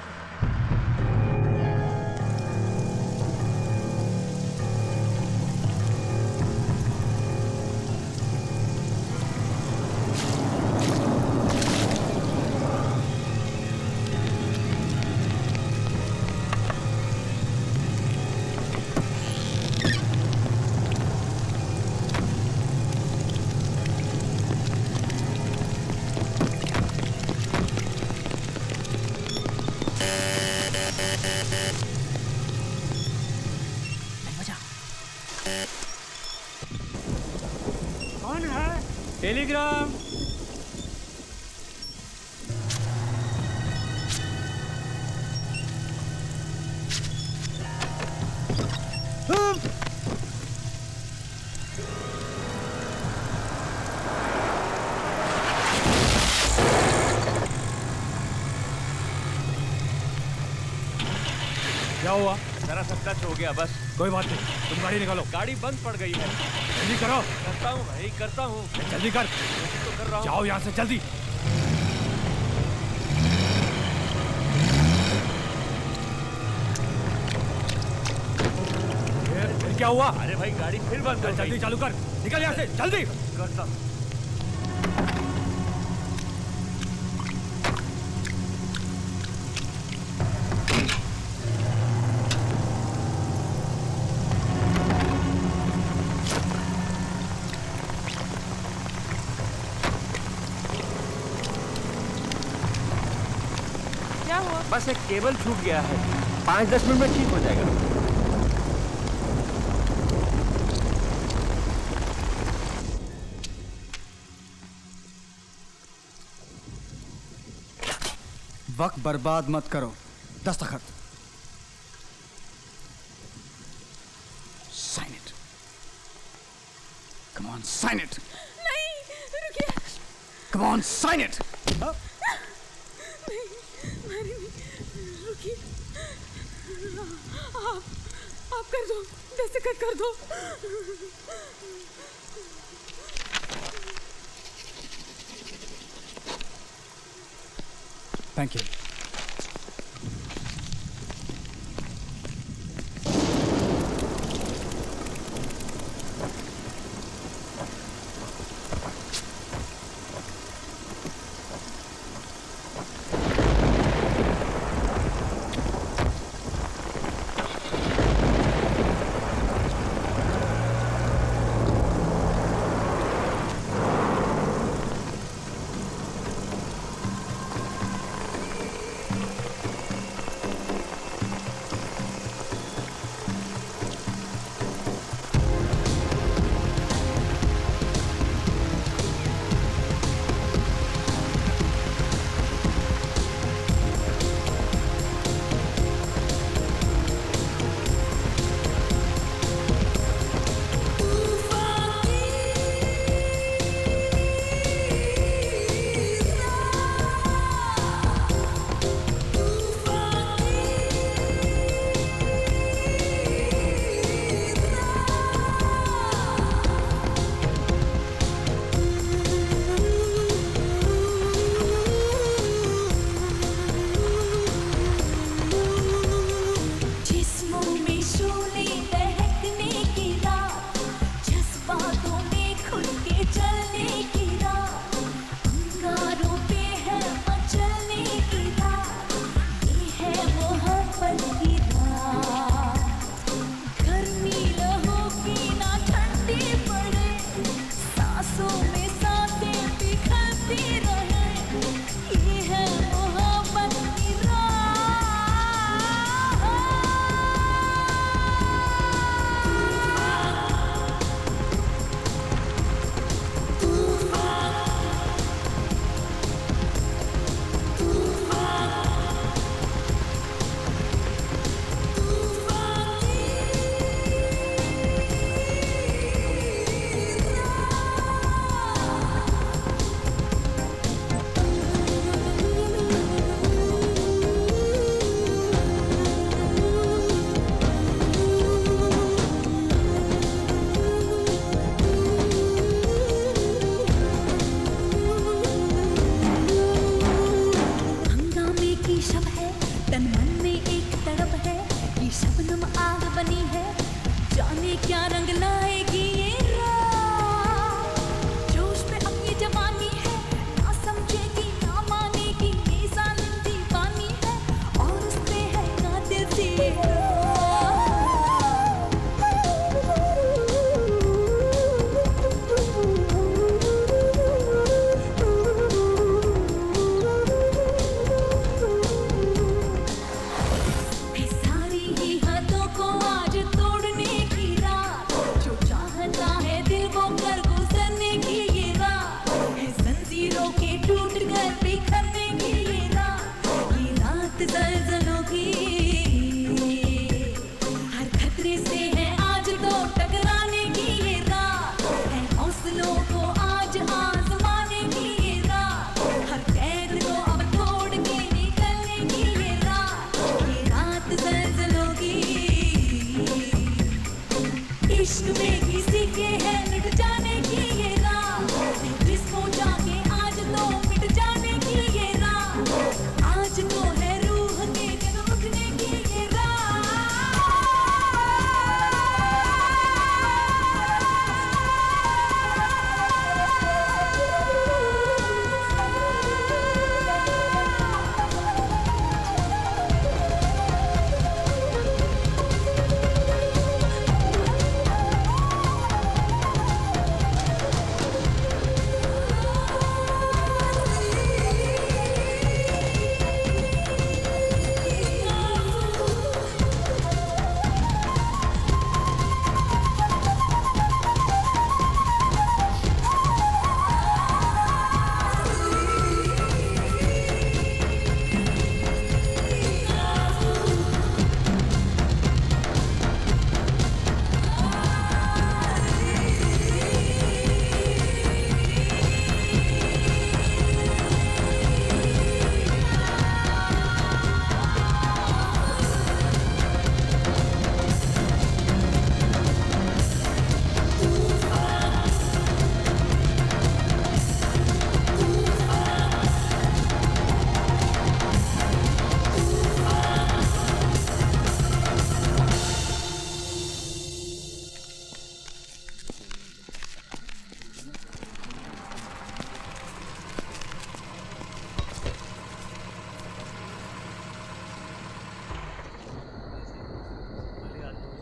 कौन है? टेलीग्राम। क्या हुआ? जरा सब टच हो गया बस। कोई बात नहीं, तुम गाड़ी निकालो। गाड़ी बंद पड़ गई है। जल्दी करो। करता हूँ भाई, करता हूँ। जल्दी कर। तो कर रहा हूँ। जाओ यहाँ से जल्दी। फिर क्या हुआ? अरे भाई गाड़ी फिर बंद हो गई। जल्दी चालू कर, निकल यहाँ से जल्दी। करता हूँ। बस एक केबल छूट गया है, 5-10 मिनट में ठीक हो जाएगा। वक्त बर्बाद मत करो, दस्तखत। Sign it. Come on, sign it. नहीं, रुकिए। Come on, sign it. रुकिए। आप कर दो, दस्तखत कर दो। Thank you.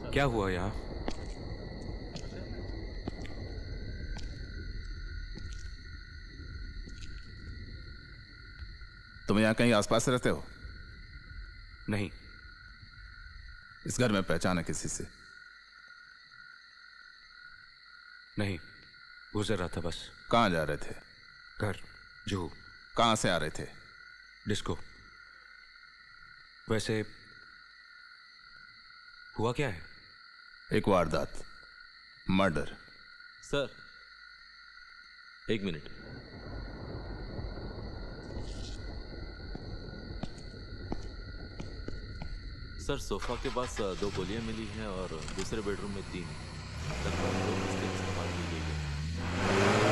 क्या हुआ यहाँ? तुम यहाँ कहीं आसपास रहते हो? नहीं। इस घर में पहचान है किसी से? नहीं, गुजर रहा था बस। कहाँ जा रहे थे? घर, जुहू। कहाँ से आ रहे थे? डिस्को। वैसे हुआ क्या है? एक वारदात, मर्डर। सर, एक मिनट। सर, सोफा के पास 2 गोलियां मिली हैं और दूसरे बेडरूम में 3। लगभग 2 पिस्टल इस्तेमाल की गई है।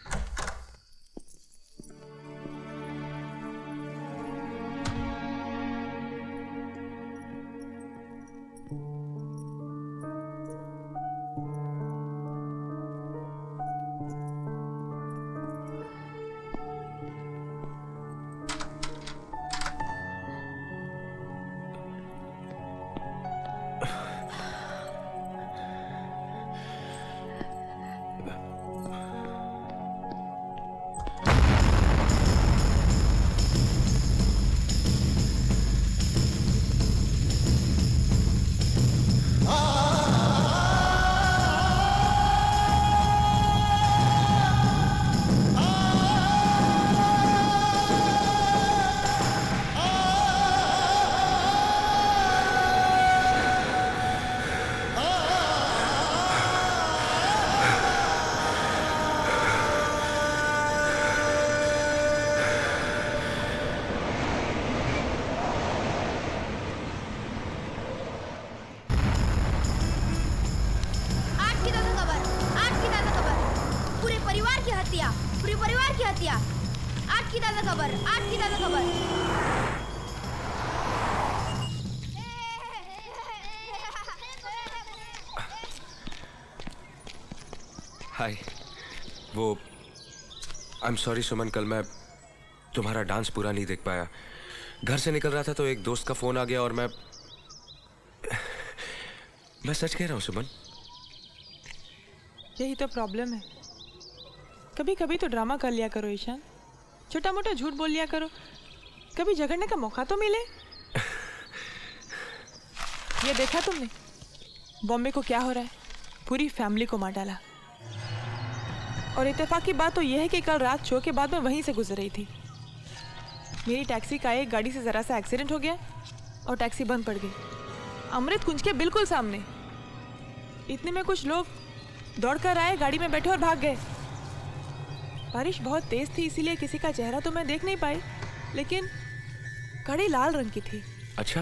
हाय, वो आई एम सॉरी सुमन, कल मैं तुम्हारा डांस पूरा नहीं देख पाया। घर से निकल रहा था तो एक दोस्त का फोन आ गया और मैं सच कह रहा हूँ सुमन। यही तो प्रॉब्लम है। कभी कभी तो ड्रामा कर लिया करो ईशान, छोटा मोटा झूठ बोल लिया करो, कभी झगड़ने का मौका तो मिले। ये देखा तुमने बॉम्बे को क्या हो रहा है? पूरी फैमिली को मार डाला। और इत्तेफाक की बात तो यह है कि कल रात शो के बाद मैं वहीं से गुजर रही थी। मेरी टैक्सी का एक गाड़ी से ज़रा सा एक्सीडेंट हो गया और टैक्सी बंद पड़ गई अमृत कुंज के बिल्कुल सामने। इतने में कुछ लोग दौड़कर आए, गाड़ी में बैठे और भाग गए। बारिश बहुत तेज थी इसीलिए किसी का चेहरा तो मैं देख नहीं पाई, लेकिन गाड़ी लाल रंग की थी। अच्छा,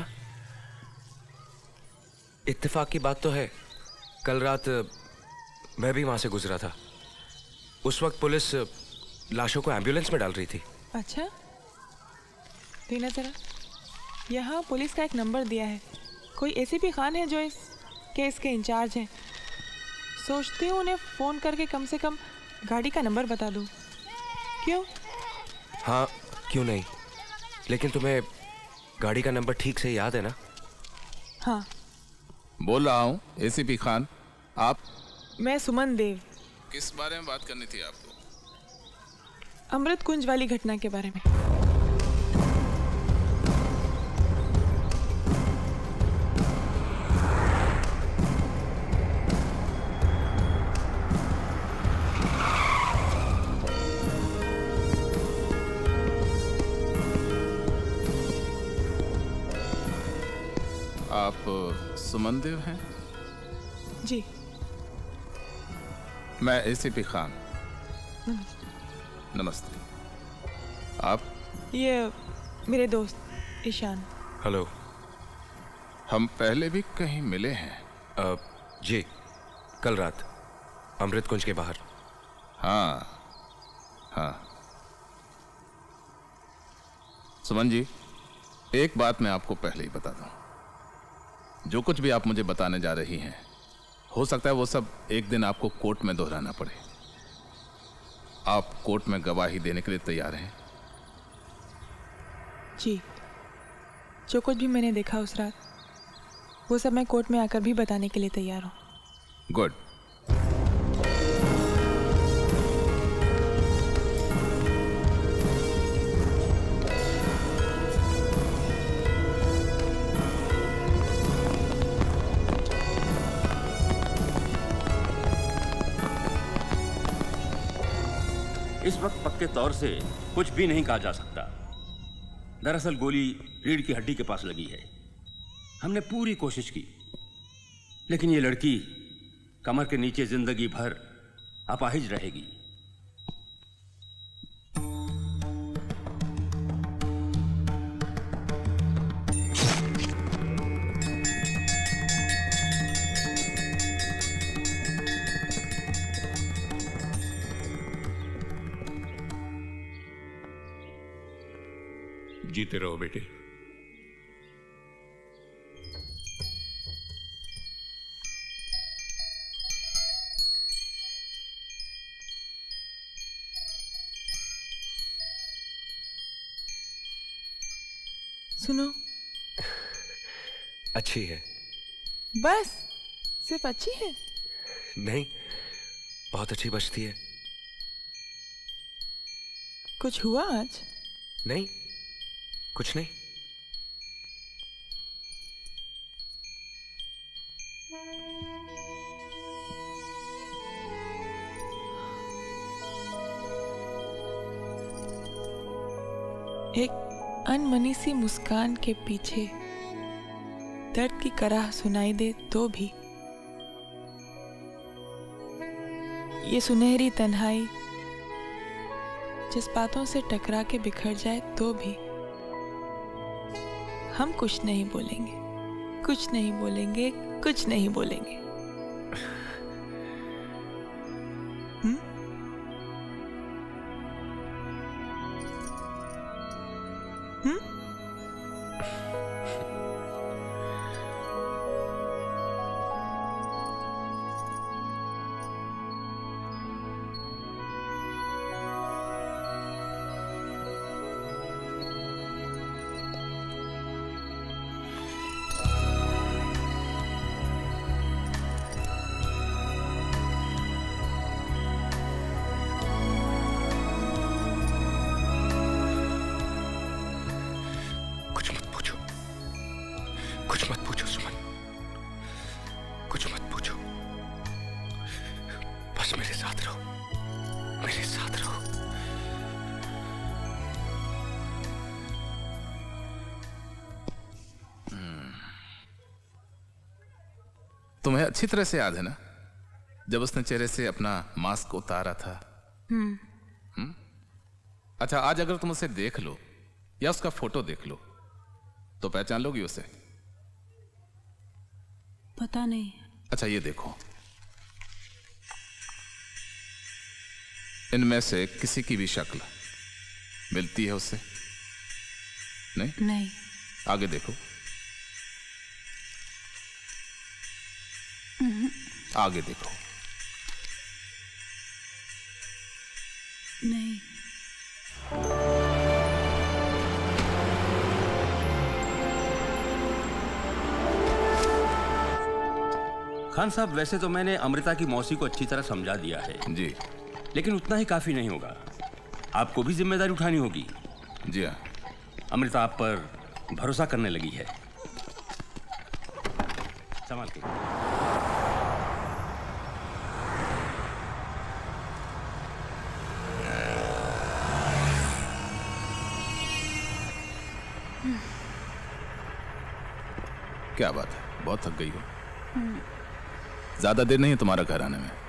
इत्तेफाक की बात तो है, कल रात मैं भी वहां से गुजरा था। उस वक्त पुलिस लाशों को एम्बुलेंस में डाल रही थी। अच्छा, देना जरा। यहाँ पुलिस का एक नंबर दिया है, कोई एसीपी खान है जो इस केस के इंचार्ज हैं। सोचती हूँ उन्हें फ़ोन करके कम से कम गाड़ी का नंबर बता दूँ। क्यों? हाँ, क्यों नहीं, लेकिन तुम्हें गाड़ी का नंबर ठीक से याद है ना? हाँ। बोल रहा हूँ एसीपी खान, आप? मैं सुमन देव। किस बारे में बात करनी थी आपको? अमृत कुंज वाली घटना के बारे में। आप सुमन देव हैं? जी। मैं एसीपी खान। नमस्ते। आप? ये मेरे दोस्त ईशान। हेलो। हम पहले भी कहीं मिले हैं? जी, कल रात अमृत कुंज के बाहर। हाँ हाँ। सुमन जी, एक बात मैं आपको पहले ही बता दूं, जो कुछ भी आप मुझे बताने जा रही हैं, हो सकता है वो सब एक दिन आपको कोर्ट में दोहराना पड़े। आप कोर्ट में गवाही देने के लिए तैयार हैं? जी, जो कुछ भी मैंने देखा उस रात वो सब मैं कोर्ट में आकर भी बताने के लिए तैयार हूँ। गुड। इस वक्त पक्के तौर से कुछ भी नहीं कहा जा सकता। दरअसल गोली रीढ़ की हड्डी के पास लगी है। हमने पूरी कोशिश की, लेकिन ये लड़की कमर के नीचे जिंदगी भर अपाहिज रहेगी। जीते रहो बेटे। सुनो, अच्छी है। बस सिर्फ अच्छी है? नहीं, बहुत अच्छी बजती है। कुछ हुआ आज? नहीं, कुछ नहीं। एक अनमनी सी मुस्कान के पीछे दर्द की कराह सुनाई दे तो भी, ये सुनहरी तन्हाई जज्बातों से टकरा के बिखर जाए तो भी हम कुछ नहीं बोलेंगे, कुछ नहीं बोलेंगे, कुछ नहीं बोलेंगे। तुम्हें अच्छी तरह से याद है ना, जब उसने चेहरे से अपना मास्क उतारा था? अच्छा, आज अगर तुम उसे देख लो या उसका फोटो देख लो तो पहचान लोगी उसे? पता नहीं। अच्छा, ये देखो, इनमें से किसी की भी शक्ल मिलती है उससे? नहीं? नहीं। आगे देखो, आगे देखो। नहीं। खान साहब, वैसे तो मैंने अमृता की मौसी को अच्छी तरह समझा दिया है जी, लेकिन उतना ही काफी नहीं होगा। आपको भी जिम्मेदारी उठानी होगी। जी हाँ। अमृता आप पर भरोसा करने लगी है। संभाल के। क्या बात है, बहुत थक गई हो? ज्यादा देर नहीं है तुम्हारा घर आने में।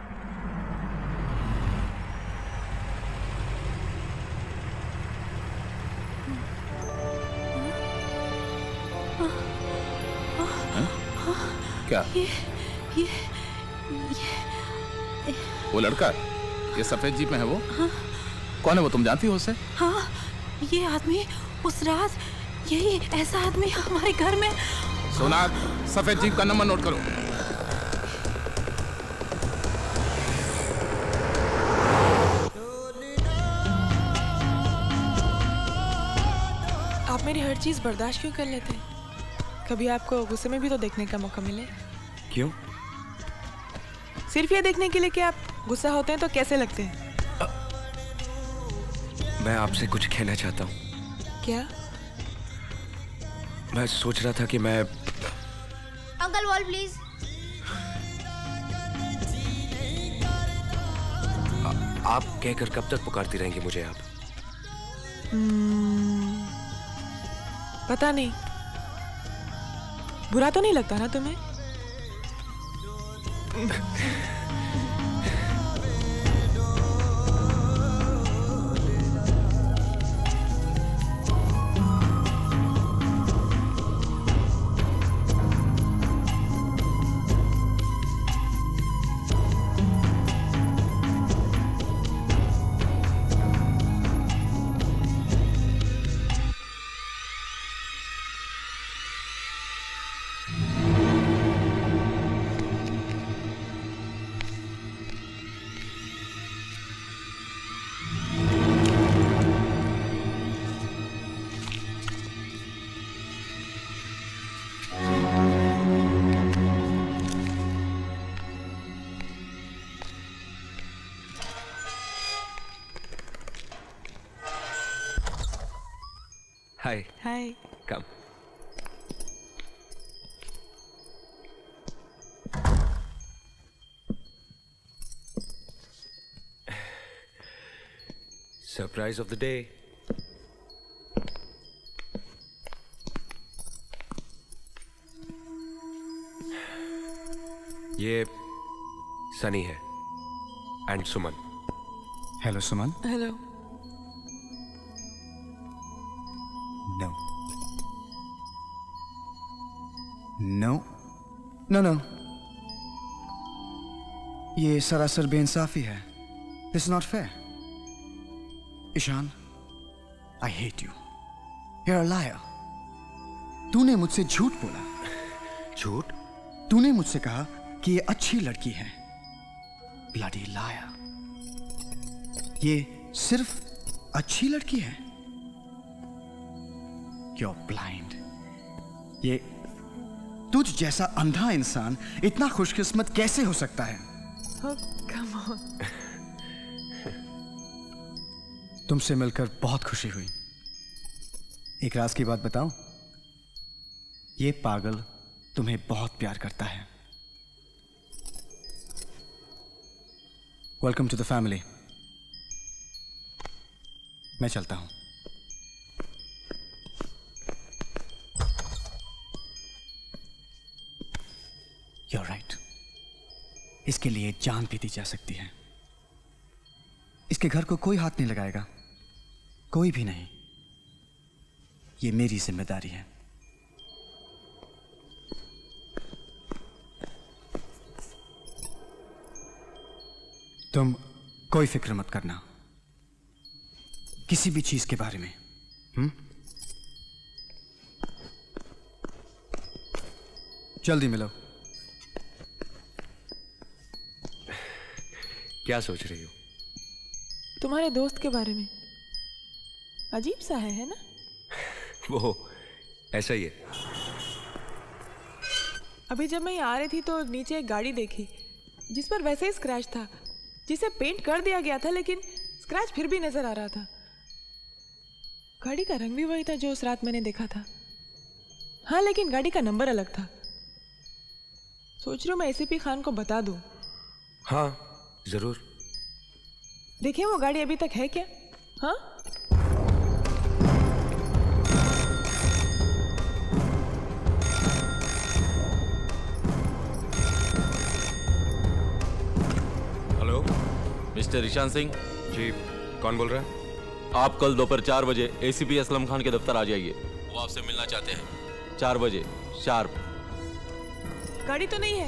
क्या? ये वो लड़का, ये सफेद जीप में है वो? हाँ। कौन है वो, तुम जानती हो उसे? हाँ, ये आदमी उस रात, यही ऐसा आदमी हमारे घर में। सोनार, सफेद जीप का नंबर नोट करो। आप मेरी हर चीज बर्दाश्त क्यों कर लेते? कभी आपको गुस्से में भी तो देखने का मौका मिले। क्यों? सिर्फ ये देखने के लिए कि आप गुस्सा होते हैं तो कैसे लगते हैं। मैं आपसे कुछ कहना चाहता हूँ। क्या? मैं सोच रहा था कि मैं अंकल वॉल प्लीज। आप कहकर कब तक पुकारती रहेंगी मुझे आप? पता नहीं, बुरा तो नहीं लगता ना तुम्हें? Hi. Hi. Come. Surprise of the day. ये सनी है and Suman. Hello Suman. Hello. No. No. No, no. ये सरासर बेइंसाफी है। This is not fair. Ishan, I hate you. You're a liar. तूने मुझसे झूठ बोला। झूठ? तूने मुझसे कहा कि ये अच्छी लड़की है। Bloody liar. ये सिर्फ अच्छी लड़की है। You're blind. ये तुझ जैसा अंधा इंसान इतना खुशकिस्मत कैसे हो सकता है? Oh, come on. तुमसे मिलकर बहुत खुशी हुई। एक राज की बात बताऊं? ये पागल तुम्हें बहुत प्यार करता है। Welcome to the family. मैं चलता हूं। You're right. इसके लिए जान भी दी जा सकती है। इसके घर को कोई हाथ नहीं लगाएगा, कोई भी नहीं। ये मेरी जिम्मेदारी है। तुम कोई फिक्र मत करना किसी भी चीज के बारे में। जल्दी मिलो। क्या सोच रही हो? तुम्हारे दोस्त के बारे में। अजीब सा है ना? वो ऐसा ही है। अभी जब मैं यहाँ आ रही थी तो नीचे एक गाड़ी देखी जिस पर वैसे ही स्क्रैच था, जिसे पेंट कर दिया गया था, लेकिन स्क्रैच फिर भी नजर आ रहा था। गाड़ी का रंग भी वही था जो उस रात मैंने देखा था। हाँ, लेकिन गाड़ी का नंबर अलग था। सोच रही हूँ मैं एसीपी खान को बता दूं। हाँ जरूर। देखिए वो गाड़ी अभी तक है क्या? हाँ? Hello, mister Ishaan Singh. जी, कौन बोल रहा है? आप कल दोपहर 4 बजे एसीपी असलम खान के दफ्तर आ जाइए। वो आपसे मिलना चाहते हैं। 4 बजे शार्प। गाड़ी तो नहीं है,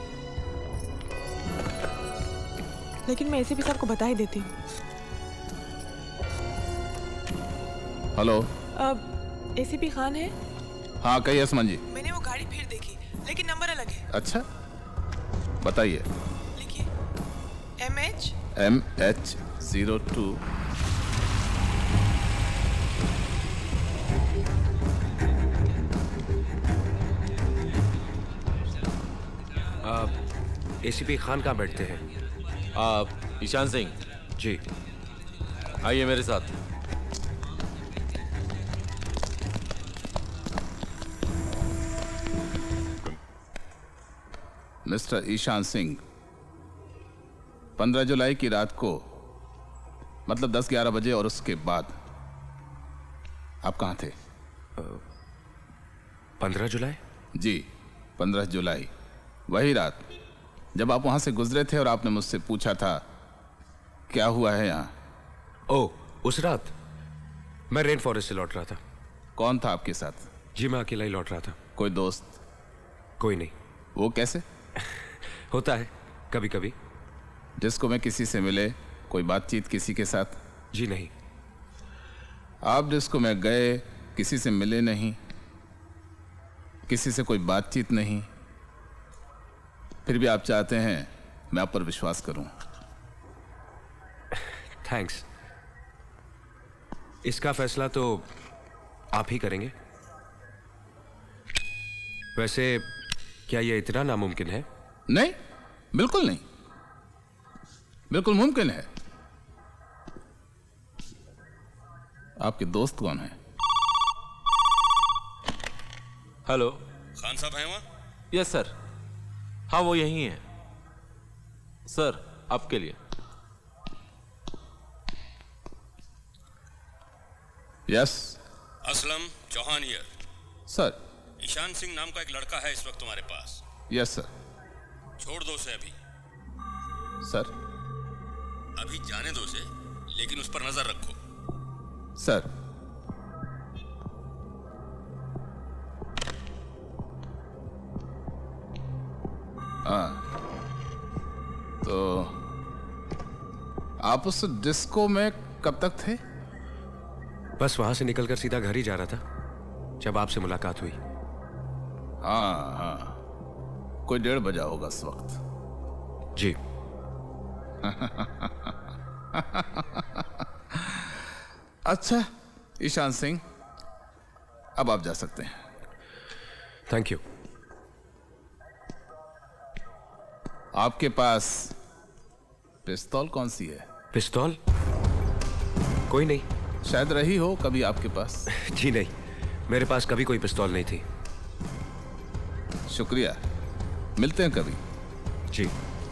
लेकिन मैं एसीपी साहब को बता ही देती हूँ। हेलो। अब एसीपी खान है? हाँ कहिए असमान जी। मैंने वो गाड़ी फिर देखी, लेकिन नंबर अलग है। अच्छा, बताइए। लिखिए MH02। एसीपी खान कहाँ बैठते हैं? आप ईशान सिंह जी, आइए मेरे साथ। मिस्टर ईशान सिंह, 15 जुलाई की रात को मतलब 10-11 बजे और उसके बाद आप कहाँ थे? 15 जुलाई? जी, 15 जुलाई, वही रात जब आप वहां से गुजरे थे और आपने मुझसे पूछा था क्या हुआ है यहाँ। ओह, उस रात मैं रेन फॉरेस्ट से लौट रहा था। कौन था आपके साथ? जी, मैं अकेला ही लौट रहा था। कोई दोस्त? कोई नहीं। वो कैसे? होता है कभी कभी। डिस्को में किसी से मिले? कोई बातचीत किसी के साथ? जी नहीं। आप डिस्को में गए, किसी से मिले नहीं, किसी से कोई बातचीत नहीं, फिर भी आप चाहते हैं मैं आप पर विश्वास करूं। थैंक्स। इसका फैसला तो आप ही करेंगे। वैसे क्या यह इतना नामुमकिन है? नहीं, बिल्कुल नहीं, बिल्कुल मुमकिन है। आपके दोस्त कौन है? हेलो, खान साहब हैं वहाँ? Yes sir. हाँ, वो यहीं है सर, आपके लिए। Yes. Aslam Chauhan here. Sir. Ishaan Singh नाम का एक लड़का है इस वक्त तुम्हारे पास। Yes sir. छोड़ दो उसे अभी। सर। अभी जाने दो उसे, लेकिन उस पर नजर रखो। सर। हाँ, तो आप उस डिस्को में कब तक थे? बस वहां से निकलकर सीधा घर ही जा रहा था जब आपसे मुलाकात हुई। हाँ हाँ, कोई 1:30 बजा होगा इस वक्त। जी। अच्छा ईशान सिंह, अब आप जा सकते हैं। Thank you. आपके पास पिस्तौल कौन सी है? पिस्तौल? कोई नहीं। शायद रही हो कभी आपके पास। जी नहीं, मेरे पास कभी कोई पिस्तौल नहीं थी। शुक्रिया, मिलते हैं कभी। जी।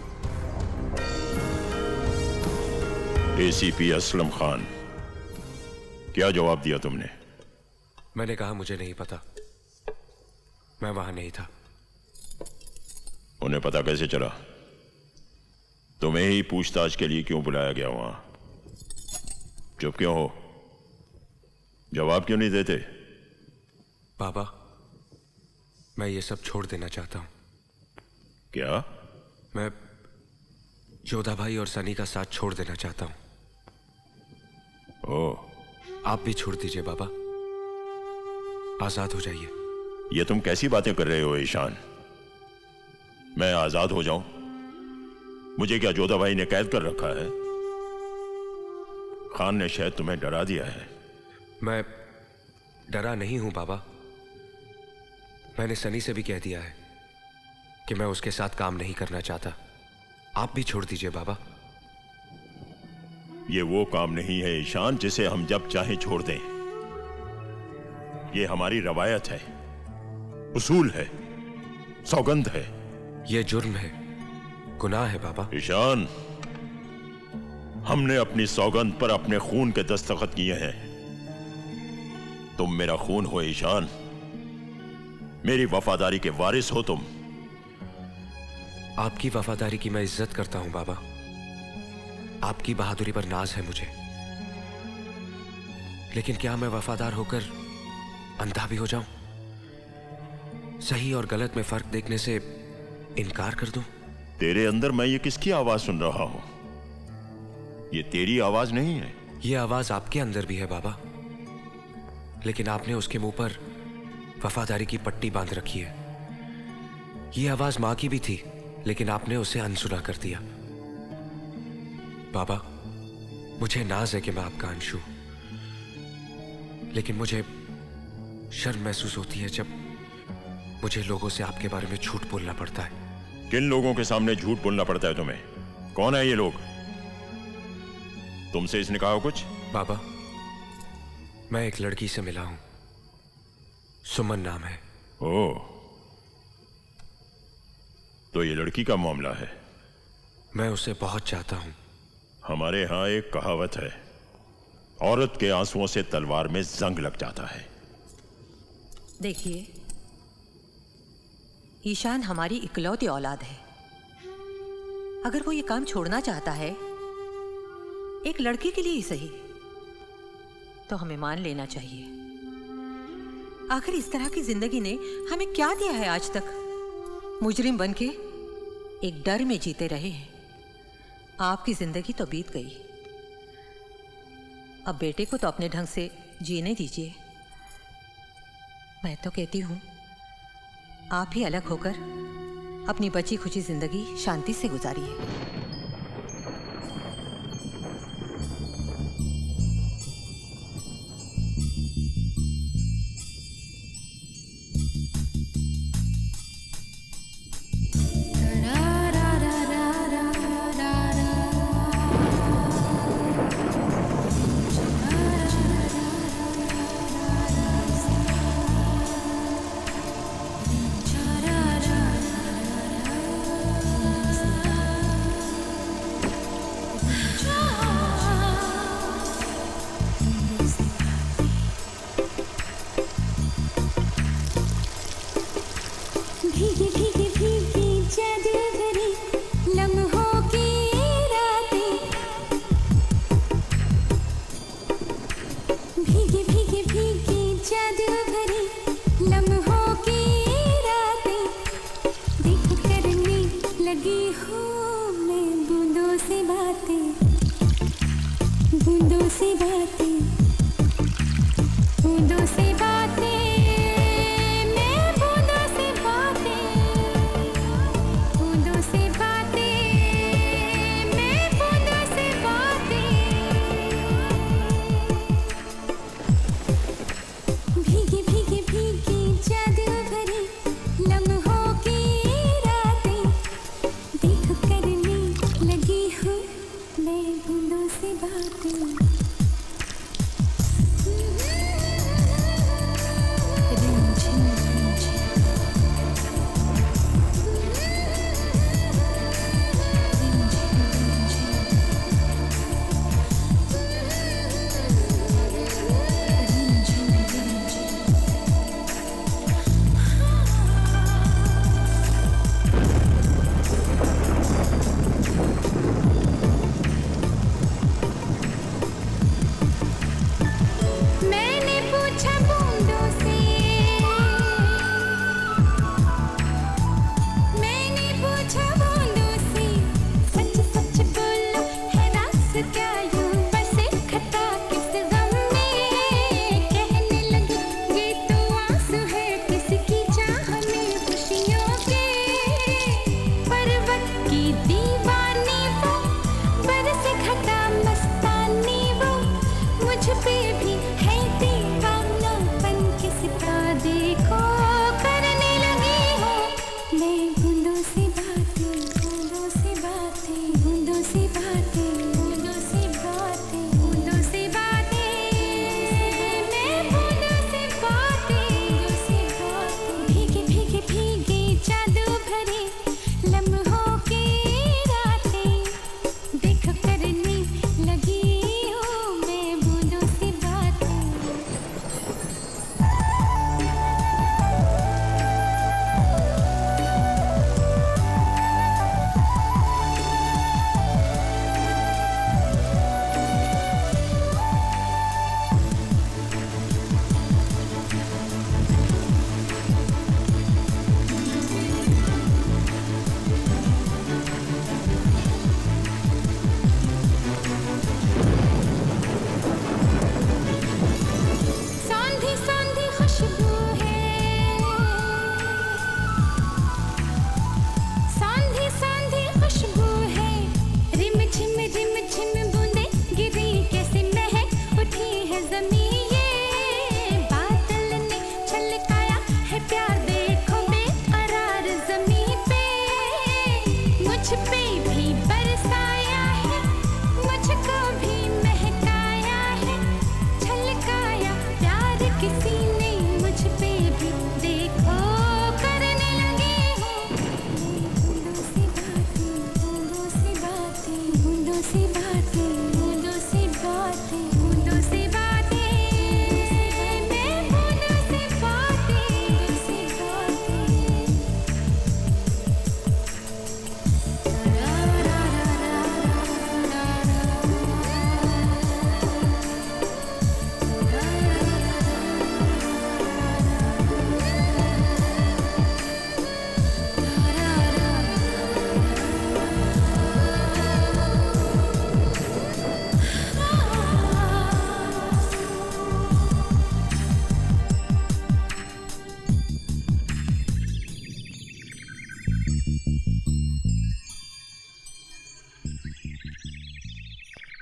एसीपी असलम खान, क्या जवाब दिया तुमने? मैंने कहा मुझे नहीं पता, मैं वहां नहीं था। उन्हें पता कैसे चला? तुम्हें ही पूछताछ के लिए क्यों बुलाया गया वहां? चुप क्यों हो? जवाब क्यों नहीं देते? बाबा, मैं ये सब छोड़ देना चाहता हूं। क्या? मैं जोधा भाई और सनी का साथ छोड़ देना चाहता हूं। ओह, आप भी छोड़ दीजिए बाबा, आजाद हो जाइए। ये तुम कैसी बातें कर रहे हो ईशान? मैं आजाद हो जाऊं? मुझे क्या जोधा भाई ने कैद कर रखा है? खान ने शायद तुम्हें डरा दिया है। मैं डरा नहीं हूं बाबा। मैंने सनी से भी कह दिया है कि मैं उसके साथ काम नहीं करना चाहता। आप भी छोड़ दीजिए बाबा। ये वो काम नहीं है ईशान जिसे हम जब चाहे छोड़ दें। ये हमारी रवायत है, उसूल है, सौगंध है। ये जुर्म है, गुनाह है बाबा। ईशान, हमने अपनी सौगंध पर अपने खून के दस्तखत किए हैं। तुम मेरा खून हो ईशान, मेरी वफादारी के वारिस हो तुम। आपकी वफादारी की मैं इज्जत करता हूं बाबा। आपकी बहादुरी पर नाज है मुझे, लेकिन क्या मैं वफादार होकर अंधा भी हो जाऊं? सही और गलत में फर्क देखने से इनकार कर दूं? तेरे अंदर मैं ये किसकी आवाज सुन रहा हूं? ये तेरी आवाज नहीं है। ये आवाज आपके अंदर भी है बाबा, लेकिन आपने उसके मुंह पर वफादारी की पट्टी बांध रखी है। ये आवाज मां की भी थी, लेकिन आपने उसे अनसुना कर दिया। बाबा, मुझे नाज है कि मैं आपका अंश हूं, लेकिन मुझे शर्म महसूस होती है जब मुझे लोगों से आपके बारे में झूठ बोलना पड़ता है। किन लोगों के सामने झूठ बोलना पड़ता है तुम्हें? कौन है ये लोग? तुमसे इसने कहा कुछ? बाबा, मैं एक लड़की से मिला हूं, सुमन नाम है। ओह, तो ये लड़की का मामला है। मैं उसे बहुत चाहता हूं। हमारे यहां एक कहावत है, औरत के आंसुओं से तलवार में जंग लग जाता है। देखिए, ईशान हमारी इकलौती औलाद है। अगर वो ये काम छोड़ना चाहता है, एक लड़के के लिए ही सही, तो हमें मान लेना चाहिए। आखिर इस तरह की जिंदगी ने हमें क्या दिया है आज तक? मुजरिम बनके एक डर में जीते रहे हैं। आपकी जिंदगी तो बीत गई, अब बेटे को तो अपने ढंग से जीने दीजिए। मैं तो कहती हूं, आप ही अलग होकर अपनी बची खुची जिंदगी शांति से गुजारिए। भीगी भीगी भीगी जादू भरी लम्हों की रातें, भीगी भीगी भीगी जादू भरी लम्हों की रातें, देख करने लगी हूँ मैं बूंदों से बातें, बूंदों से बातें, बूंदों से बातें। मैं बूंदों से बातें, मैं बूंदों से बातें। बूंदों से बातें।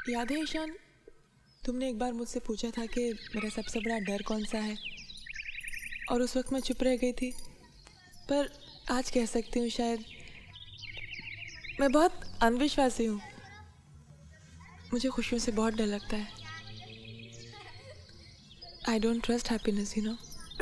याद है ईशान, तुमने एक बार मुझसे पूछा था कि मेरा सबसे बड़ा डर कौन सा है, और उस वक्त मैं चुप रह गई थी। पर आज कह सकती हूँ शायद मैं बहुत अनविश्वासी हूँ। मुझे खुशियों से बहुत डर लगता है। I don't trust happiness, you know.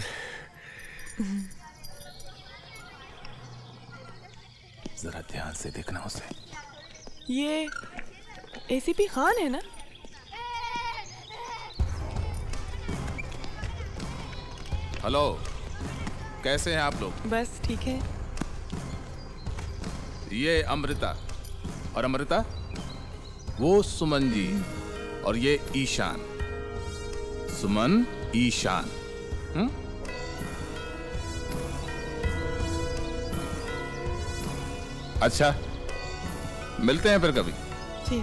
जरा ध्यान से देखना उसे। ये एसीपी खान है ना? हेलो, कैसे हैं आप लोग? बस ठीक है। ये अमृता, और अमृता वो सुमन जी, और ये ईशान। सुमन, ईशान। अच्छा, मिलते हैं फिर कभी। ठीक।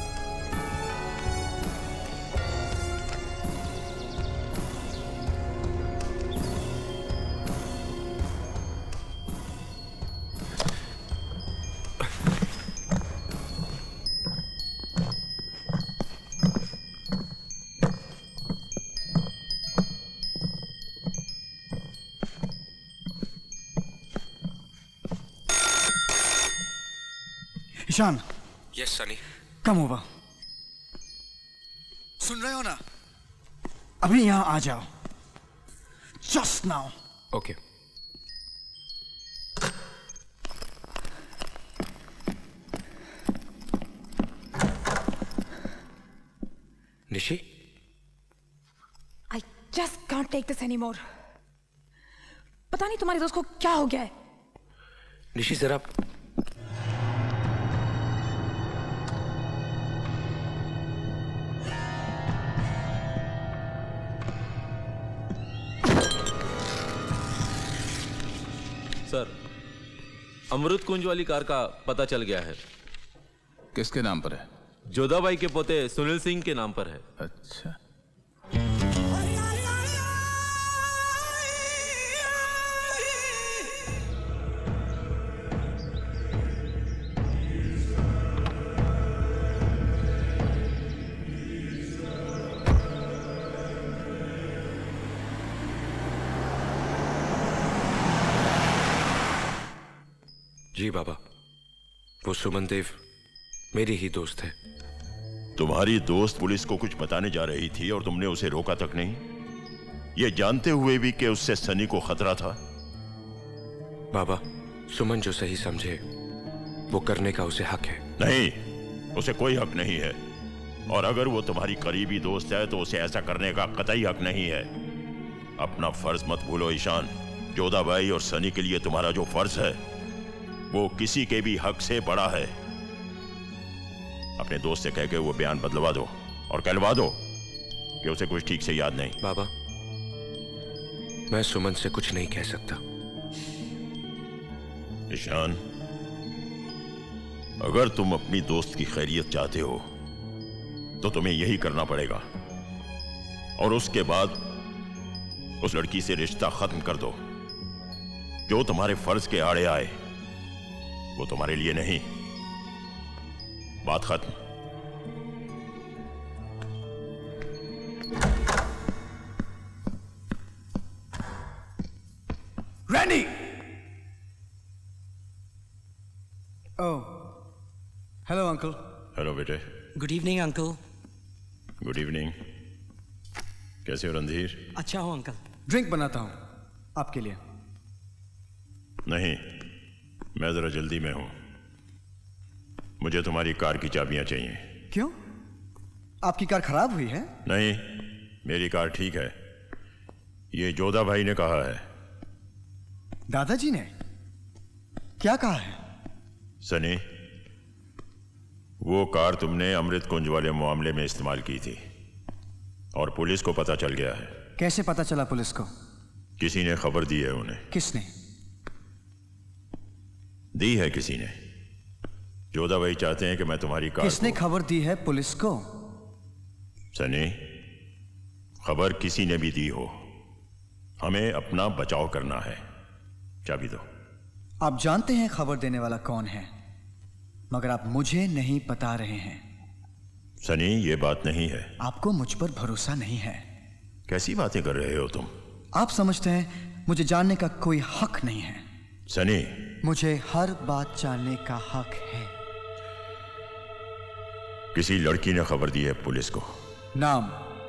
Ishaan. Yes Sunny. Come over. सुन रहे हो ना? अभी यहां आ जाओ। Just now. Okay. Nishi? I just can't take this anymore. पता नहीं तुम्हारे दोस्त को क्या हो गया है। निशी जरा सर, अमृत कुंज वाली कार का पता चल गया है। किसके नाम पर है? जोधाबाई के पोते सुनील सिंह के नाम पर है। अच्छा। जी बाबा, वो सुमन देव मेरी ही दोस्त है। तुम्हारी दोस्त पुलिस को कुछ बताने जा रही थी और तुमने उसे रोका तक नहीं, ये जानते हुए भी कि उससे सनी को खतरा था। बाबा, सुमन जो सही समझे वो करने का उसे हक है। नहीं, उसे कोई हक नहीं है, और अगर वो तुम्हारी करीबी दोस्त है तो उसे ऐसा करने का कतई हक नहीं है। अपना फर्ज मत भूलो ईशान। जोधाबाई और सनी के लिए तुम्हारा जो फर्ज है वो किसी के भी हक से बड़ा है। अपने दोस्त से कह के वो बयान बदलवा दो और कहलवा दो कि उसे कुछ ठीक से याद नहीं। बाबा, मैं सुमन से कुछ नहीं कह सकता। ईशान, अगर तुम अपनी दोस्त की खैरियत चाहते हो तो तुम्हें यही करना पड़ेगा, और उसके बाद उस लड़की से रिश्ता खत्म कर दो। जो तुम्हारे फर्ज के आड़े आए वो तुम्हारे लिए नहीं। बात खत्म। Randy! Oh, hello uncle. Hello बेटे। Good evening uncle. Good evening. कैसे हो रणधीर? अच्छा हो अंकल। ड्रिंक बनाता हूं आपके लिए। नहीं, मैं जरा जल्दी में हूं। मुझे तुम्हारी कार की चाबियां चाहिए। क्यों? आपकी कार खराब हुई है? नहीं, मेरी कार ठीक है। ये जोधा भाई ने कहा है। दादाजी ने क्या कहा है? सनी, वो कार तुमने अमृत कुंज वाले मामले में इस्तेमाल की थी और पुलिस को पता चल गया है। कैसे पता चला पुलिस को? किसी ने खबर दी है उन्हें। किसने दी है? किसी ने। जोधा भाई चाहते हैं कि मैं तुम्हारी कार। किसने खबर दी है पुलिस को? सनी, खबर किसी ने भी दी हो, हमें अपना बचाव करना है। चाबी दो। आप जानते हैं खबर देने वाला कौन है, मगर आप मुझे नहीं बता रहे हैं। सनी, ये बात नहीं है। आपको मुझ पर भरोसा नहीं है। कैसी बातें कर रहे हो तुम? आप समझते हैं मुझे जानने का कोई हक नहीं है। सनी, मुझे हर बात जानने का हक है। किसी लड़की ने खबर दी है पुलिस को। नाम?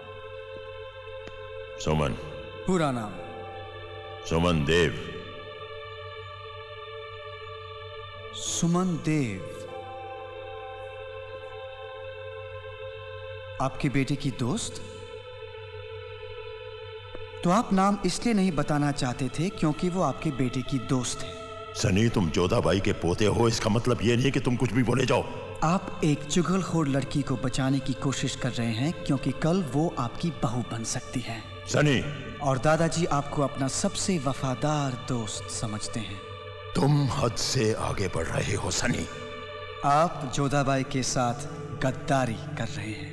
सुमन। पूरा नाम? सुमन देव। सुमन देव आपकी बेटे की दोस्त? तो आप नाम इसलिए नहीं बताना चाहते थे क्योंकि वो आपके बेटे की दोस्त है। सनी, तुम जोधा भाई के पोते हो, इसका मतलब ये नहीं कि तुम कुछ भी बोले जाओ। आप एक चुगलखोर लड़की को बचाने की कोशिश कर रहे हैं क्योंकि कल वो आपकी बहू बन सकती है। सनी। और दादाजी आपको अपना सबसे वफादार दोस्त समझते हैं। तुम हद से आगे बढ़ रहे हो सनी। आप जोधाबाई के साथ गद्दारी कर रहे हैं।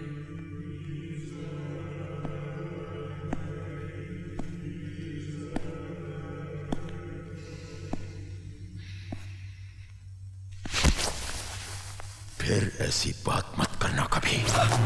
फिर ऐसी बात मत करना कभी।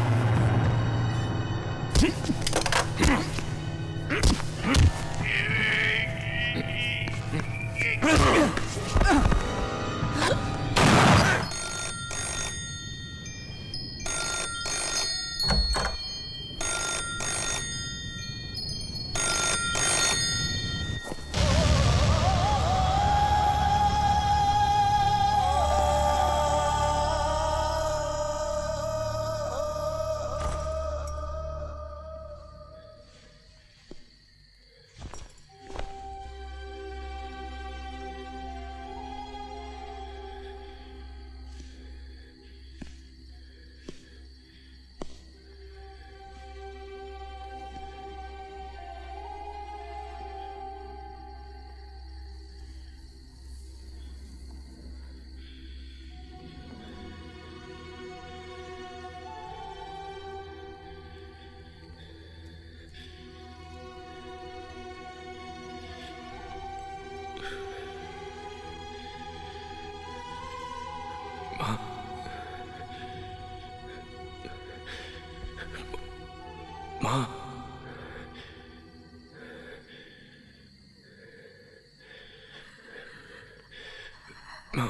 माँ, माँ,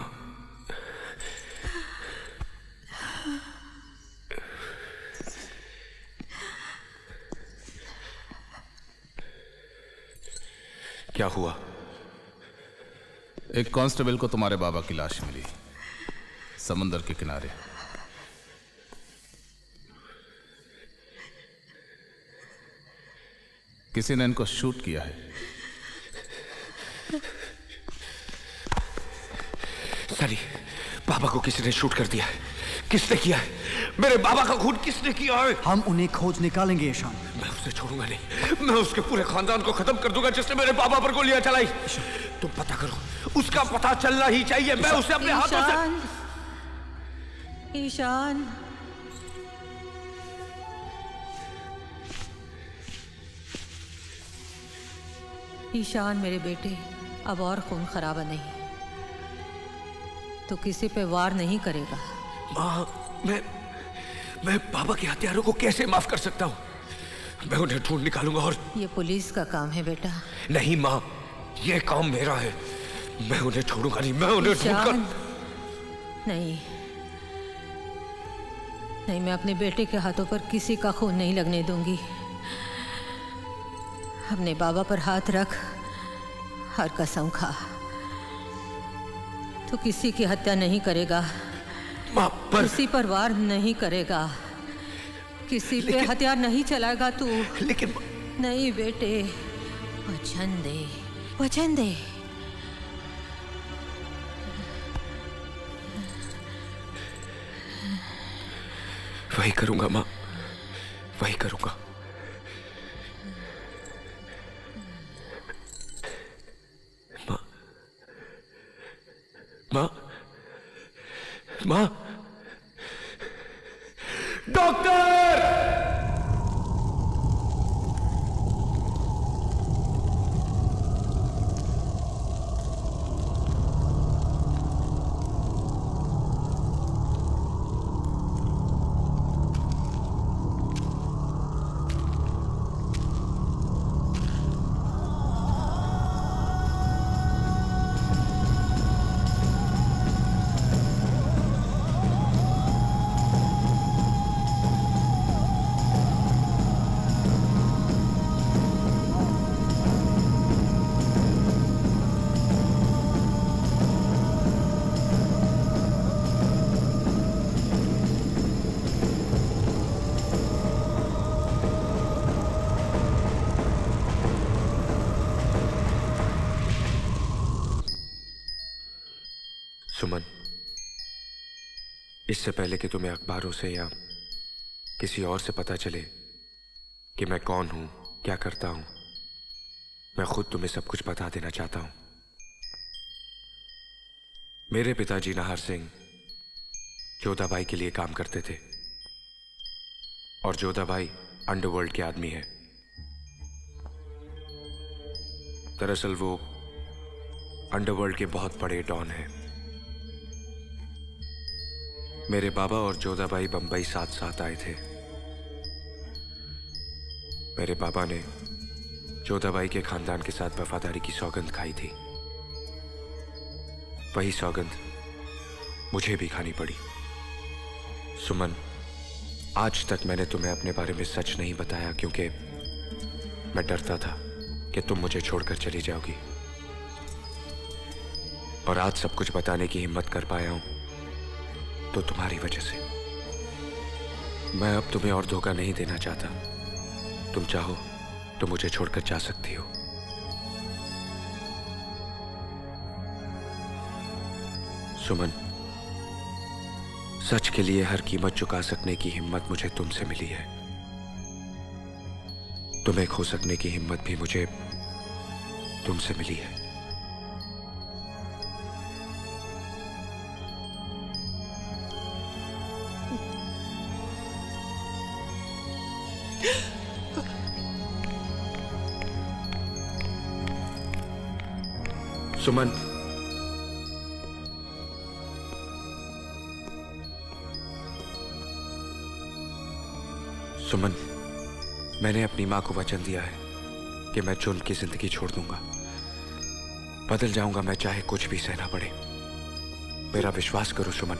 क्या हुआ? एक कांस्टेबल को तुम्हारे बाबा की लाश मिली समंदर के किनारे। किसी ने इनको शूट किया है। सनी, बाबा को किसी ने शूट कर दिया है। किसने किया है? मेरे बाबा का खून किसने किया है? हम उन्हें खोज निकालेंगे ईशान। मैं उसे छोड़ूंगा नहीं। मैं उसके पूरे खानदान को खत्म कर दूंगा जिसने मेरे बाबा पर गोलियां चलाई। तुम पता करो, उसका पता चलना ही चाहिए। मैं उसे अपने हाथों से। ईशान, ईशान मेरे बेटे, अब और खून खराबा नहीं। तो किसी पे वार नहीं करेगा। माँ, मैं बाबा के हत्यारों को कैसे माफ कर सकता हूँ? मैं उन्हें ढूंढ निकालूंगा। और ये पुलिस का काम है बेटा। नहीं माँ, ये काम मेरा है। मैं उन्हें छोड़ूंगा नहीं। मैं उन्हें ढूंढकर नहीं, नहीं, मैं अपने बेटे के हाथों पर किसी का खून नहीं लगने दूंगी। अपने बाबा पर हाथ रख और कसम खा, तो किसी की हत्या नहीं करेगा, किसी पर वार नहीं करेगा, किसी पे हथियार नहीं चलाएगा तू। लेकिन नहीं बेटे, वचन दे, वचन दे। वही करूंगा माँ, वही करूंगा। माँ, माँ, माँ, डॉक्टर! सुमन, इससे पहले कि तुम्हें अखबारों से या किसी और से पता चले कि मैं कौन हूं, क्या करता हूं, मैं खुद तुम्हें सब कुछ बता देना चाहता हूं। मेरे पिताजी नाहर सिंह जोधाबाई के लिए काम करते थे और जोधाबाई अंडरवर्ल्ड के आदमी है। दरअसल वो अंडरवर्ल्ड के बहुत बड़े डॉन हैं। मेरे बाबा और जोधाबाई बंबई साथ साथ आए थे। मेरे बाबा ने जोधाबाई के खानदान के साथ वफादारी की सौगंध खाई थी। वही सौगंध मुझे भी खानी पड़ी। सुमन, आज तक मैंने तुम्हें अपने बारे में सच नहीं बताया क्योंकि मैं डरता था कि तुम मुझे छोड़कर चली जाओगी। और आज सब कुछ बताने की हिम्मत कर पाया हूं तो तुम्हारी वजह से। मैं अब तुम्हें और धोखा नहीं देना चाहता। तुम चाहो तो मुझे छोड़कर जा सकती हो। सुमन, सच के लिए हर कीमत चुका सकने की हिम्मत मुझे तुमसे मिली है। तुम्हें खो सकने की हिम्मत भी मुझे तुमसे मिली है। सुमन, सुमन, मैंने अपनी मां को वचन दिया है कि मैं चुन की जिंदगी छोड़ दूंगा। बदल जाऊंगा मैं, चाहे कुछ भी सहना पड़े। मेरा विश्वास करो सुमन।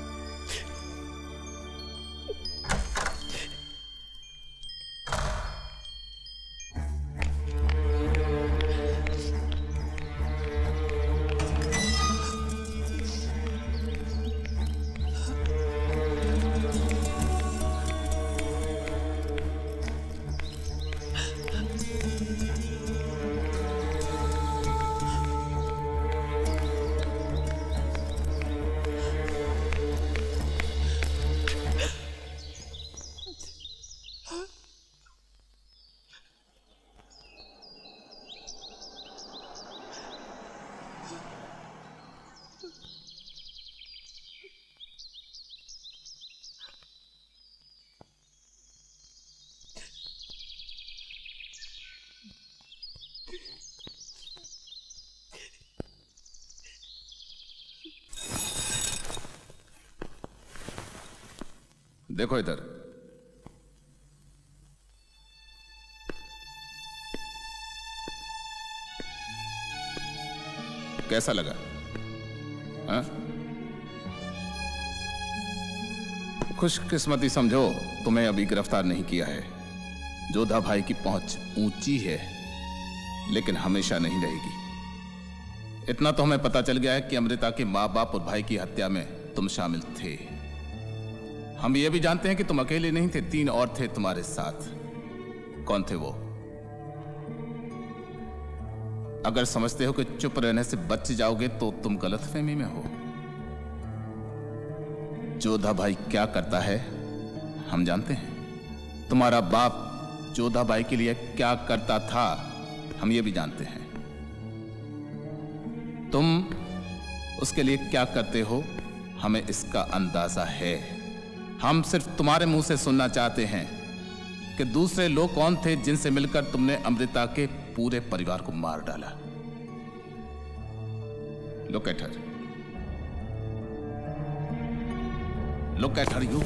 देखो इधर। कैसा लगा? हाँ? खुशकिस्मती समझो तुम्हें अभी गिरफ्तार नहीं किया है। जोधा भाई की पहुंच ऊंची है लेकिन हमेशा नहीं रहेगी। इतना तो हमें पता चल गया है कि अमृता के माँ बाप और भाई की हत्या में तुम शामिल थे। हम ये भी जानते हैं कि तुम अकेले नहीं थे, 3 और थे तुम्हारे साथ। कौन थे वो? अगर समझते हो कि चुप रहने से बच जाओगे तो तुम गलतफहमी में हो। जोधा भाई क्या करता है हम जानते हैं। तुम्हारा बाप जोधा भाई के लिए क्या करता था हम ये भी जानते हैं। तुम उसके लिए क्या करते हो हमें इसका अंदाजा है। हम सिर्फ तुम्हारे मुंह से सुनना चाहते हैं कि दूसरे लोग कौन थे जिनसे मिलकर तुमने अमृता के पूरे परिवार को मार डाला। Look at her, look at her you.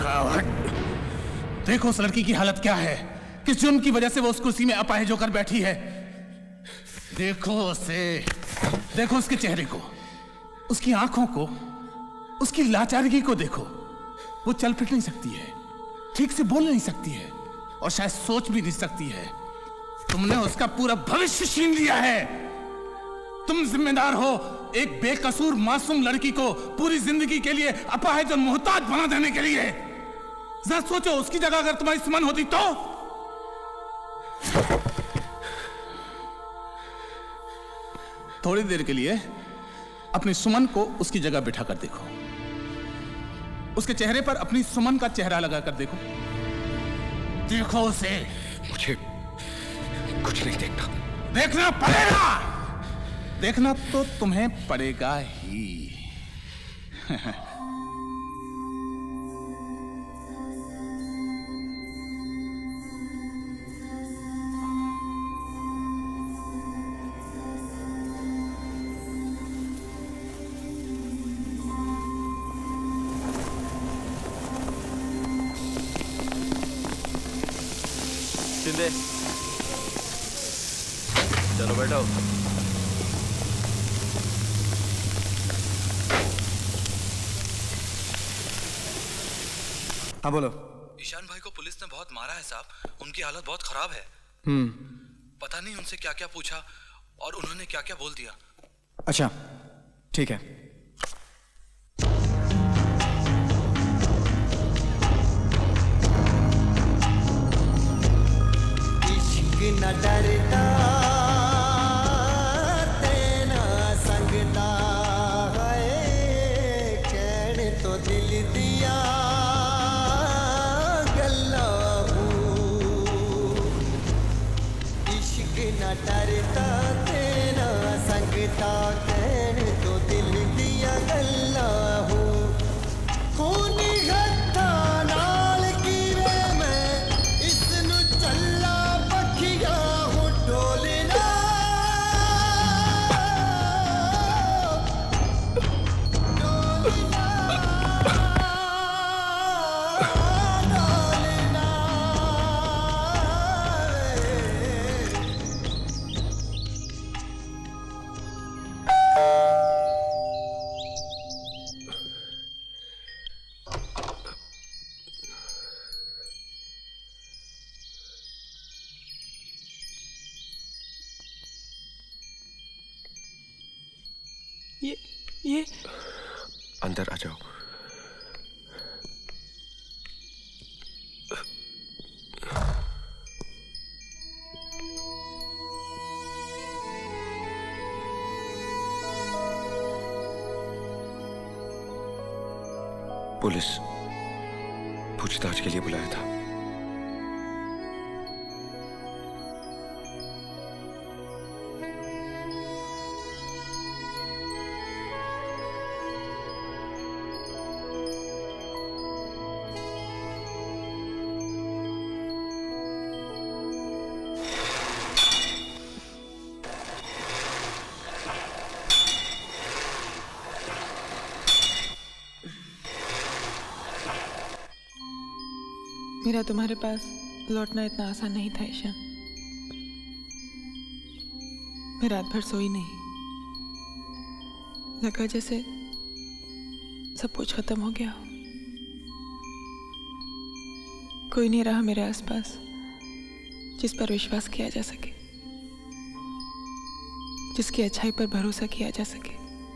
देखो उस लड़की की हालत क्या है, किस जुर्म की वजह से वो उस कुर्सी में अपाहिज होकर बैठी है। देखो उसे, देखो उसके चेहरे को, उसकी आंखों को, उसकी लाचारगी को देखो। वो चल फिर नहीं सकती है, ठीक से बोल नहीं सकती है और शायद सोच भी नहीं सकती है। तुमने उसका पूरा भविष्य छीन लिया है। तुम जिम्मेदार हो एक बेकसूर मासूम लड़की को पूरी जिंदगी के लिए अपाहिज और मोहताज बना देने के लिए। जरा सोचो उसकी जगह अगर तुम्हारी सुमन होती तो। थोड़ी देर के लिए अपनी सुमन को उसकी जगह बिठा कर देखो। उसके चेहरे पर अपनी सुमन का चेहरा लगा कर देखो। देखो उसे। मुझे कुछ नहीं देखना। देखना पड़ेगा। देखना तो तुम्हें पड़ेगा ही। शिंदे, चलो बैठो। हाँ बोलो। ईशान भाई को पुलिस ने बहुत मारा है साहब, उनकी हालत बहुत खराब है। पता नहीं उनसे क्या क्या पूछा और उन्होंने क्या क्या बोल दिया। अच्छा ठीक है। इश्क न डरता तेना संगता है, कहने तो दिल दिया गल्ला हूँ। इश्क न डरता तेना संगता, कहने तो दिल दिया गल्ला हूँ। खून हत्था नाल कीवे मैं इसनु चल्ला पखिया हूँ ढोलना। ये अंदर आ जाओ। पुलिस पूछताछ के लिए बुलाया था। मेरा तुम्हारे पास लौटना इतना आसान नहीं था ईशान। मैं रात भर सोई नहीं। लगा जैसे सब कुछ खत्म हो गया। कोई नहीं रहा मेरे आसपास जिस पर विश्वास किया जा सके, जिसकी अच्छाई पर भरोसा किया जा सके।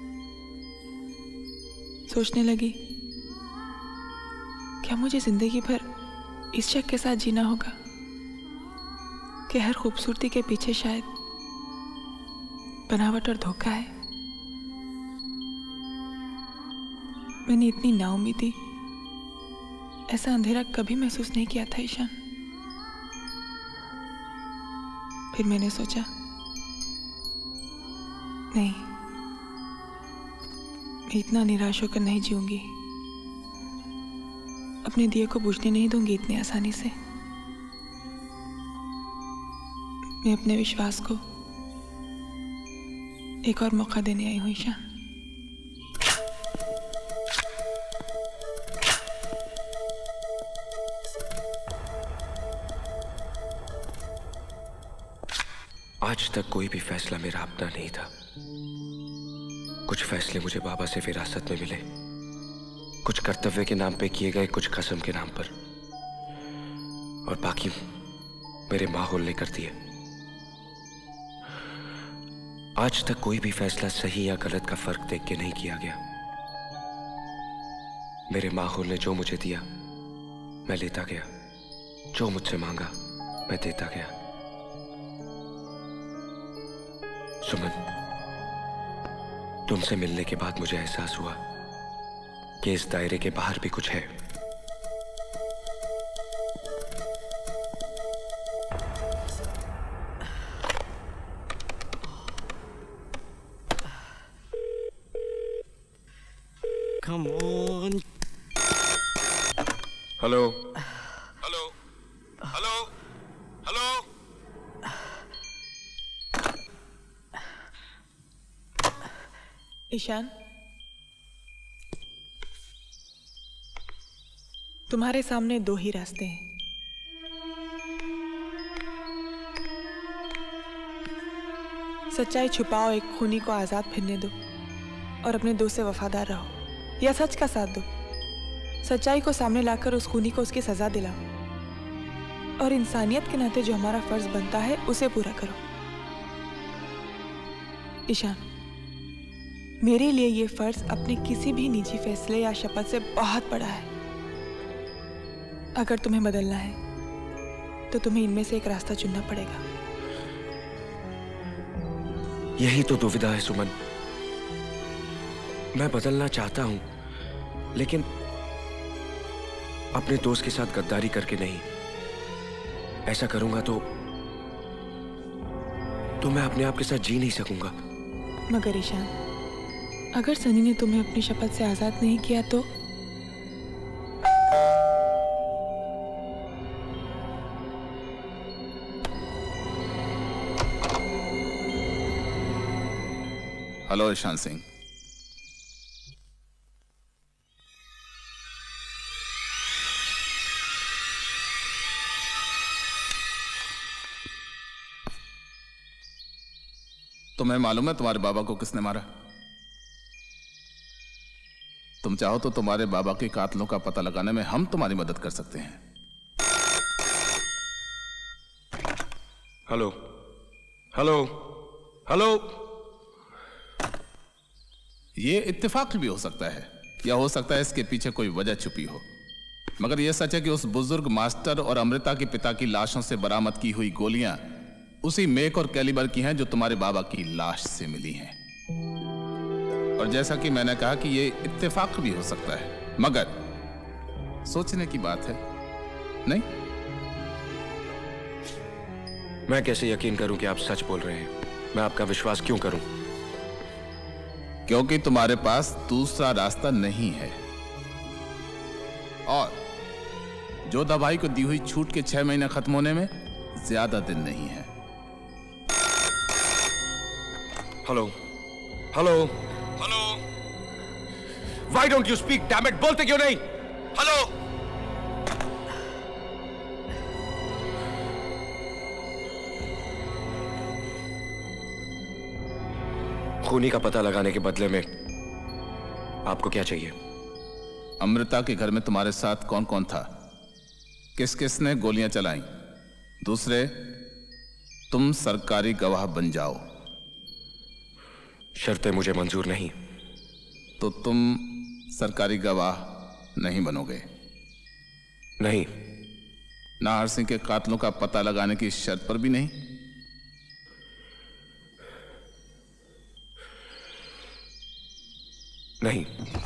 सोचने लगी क्या मुझे जिंदगी भर इस शक के साथ जीना होगा कि हर खूबसूरती के पीछे शायद बनावट और धोखा है। मैंने इतनी नाउम्मीदी, ऐसा अंधेरा कभी महसूस नहीं किया था ईशान। फिर मैंने सोचा नहीं, मैं इतना निराश होकर नहीं जीऊंगी। अपने दिए को बुझने नहीं दूंगी इतनी आसानी से। मैं अपने विश्वास को एक और मौका देने आई हूं ईशान। आज तक कोई भी फैसला मेरा अपना नहीं था। कुछ फैसले मुझे बाबा से विरासत में मिले, कुछ कर्तव्य के नाम पे किए गए, कुछ कसम के नाम पर, और बाकी मेरे माहौल ने कर दिए। आज तक कोई भी फैसला सही या गलत का फर्क देख के नहीं किया गया। मेरे माहौल ने जो मुझे दिया मैं लेता गया, जो मुझसे मांगा मैं देता गया। सुमन, तुमसे मिलने के बाद मुझे एहसास हुआ कि इस दायरे के बाहर भी कुछ है। Come on. Hello hello hello hello. Ishaan, तुम्हारे सामने दो ही रास्ते हैं। सच्चाई छुपाओ, एक खूनी को आजाद फिरने दो और अपने दोस्त से वफादार रहो, या सच का साथ दो। सच्चाई को सामने लाकर उस खूनी को उसकी सजा दिलाओ और इंसानियत के नाते जो हमारा फर्ज बनता है उसे पूरा करो। ईशान, मेरे लिए ये फर्ज अपने किसी भी निजी फैसले या शपथ से बहुत बड़ा है। अगर तुम्हें बदलना है तो तुम्हें इनमें से एक रास्ता चुनना पड़ेगा। यही तो दुविधा है सुमन। मैं बदलना चाहता हूं, लेकिन अपने दोस्त के साथ गद्दारी करके नहीं। ऐसा करूंगा तो मैं अपने आप के साथ जी नहीं सकूंगा। मगर ईशान, अगर सनी ने तुम्हें अपनी शपथ से आजाद नहीं किया तो? हेलो ईशान सिंह। तुम्हें मालूम है तुम्हारे बाबा को किसने मारा? तुम चाहो तो तुम्हारे बाबा के कातलों का पता लगाने में हम तुम्हारी मदद कर सकते हैं। Hello hello hello. ये इत्तेफाक भी हो सकता है, या हो सकता है इसके पीछे कोई वजह छुपी हो, मगर यह सच है कि उस बुजुर्ग मास्टर और अमृता के पिता की लाशों से बरामद की हुई गोलियां उसी मेक और कैलिबर की हैं जो तुम्हारे बाबा की लाश से मिली हैं। और जैसा कि मैंने कहा कि यह इत्तेफाक भी हो सकता है, मगर सोचने की बात है, नहीं? मैं कैसे यकीन करूं कि आप सच बोल रहे हैं? मैं आपका विश्वास क्यों करूं? क्योंकि तुम्हारे पास दूसरा रास्ता नहीं है, और जोधा भाई को दी हुई छूट के 6 महीने खत्म होने में ज्यादा दिन नहीं है। Hello hello hello. Why don't you speak? Damn it! बोलते क्यों नहीं? हेलो। खूनी का पता लगाने के बदले में आपको क्या चाहिए? अमृता के घर में तुम्हारे साथ कौन कौन था? किस किस ने गोलियां चलाई? दूसरे, तुम सरकारी गवाह बन जाओ। शर्तें मुझे मंजूर नहीं। तो तुम सरकारी गवाह नहीं बनोगे? नहीं। नाहर सिंह के कातलों का पता लगाने की शर्त पर भी नहीं? नहीं।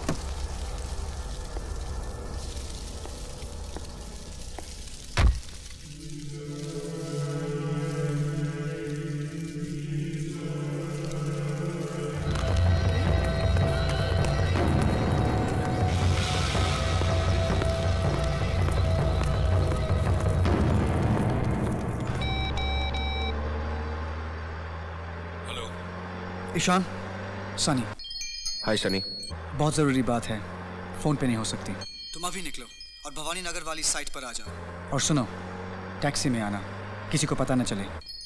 ईशान, सनी। हाय सनी। बहुत जरूरी बात है, फोन पे नहीं हो सकती। तुम अभी निकलो और भवानी नगर वाली साइट पर आ जाओ। और सुनो, टैक्सी में आना, किसी को पता न चले।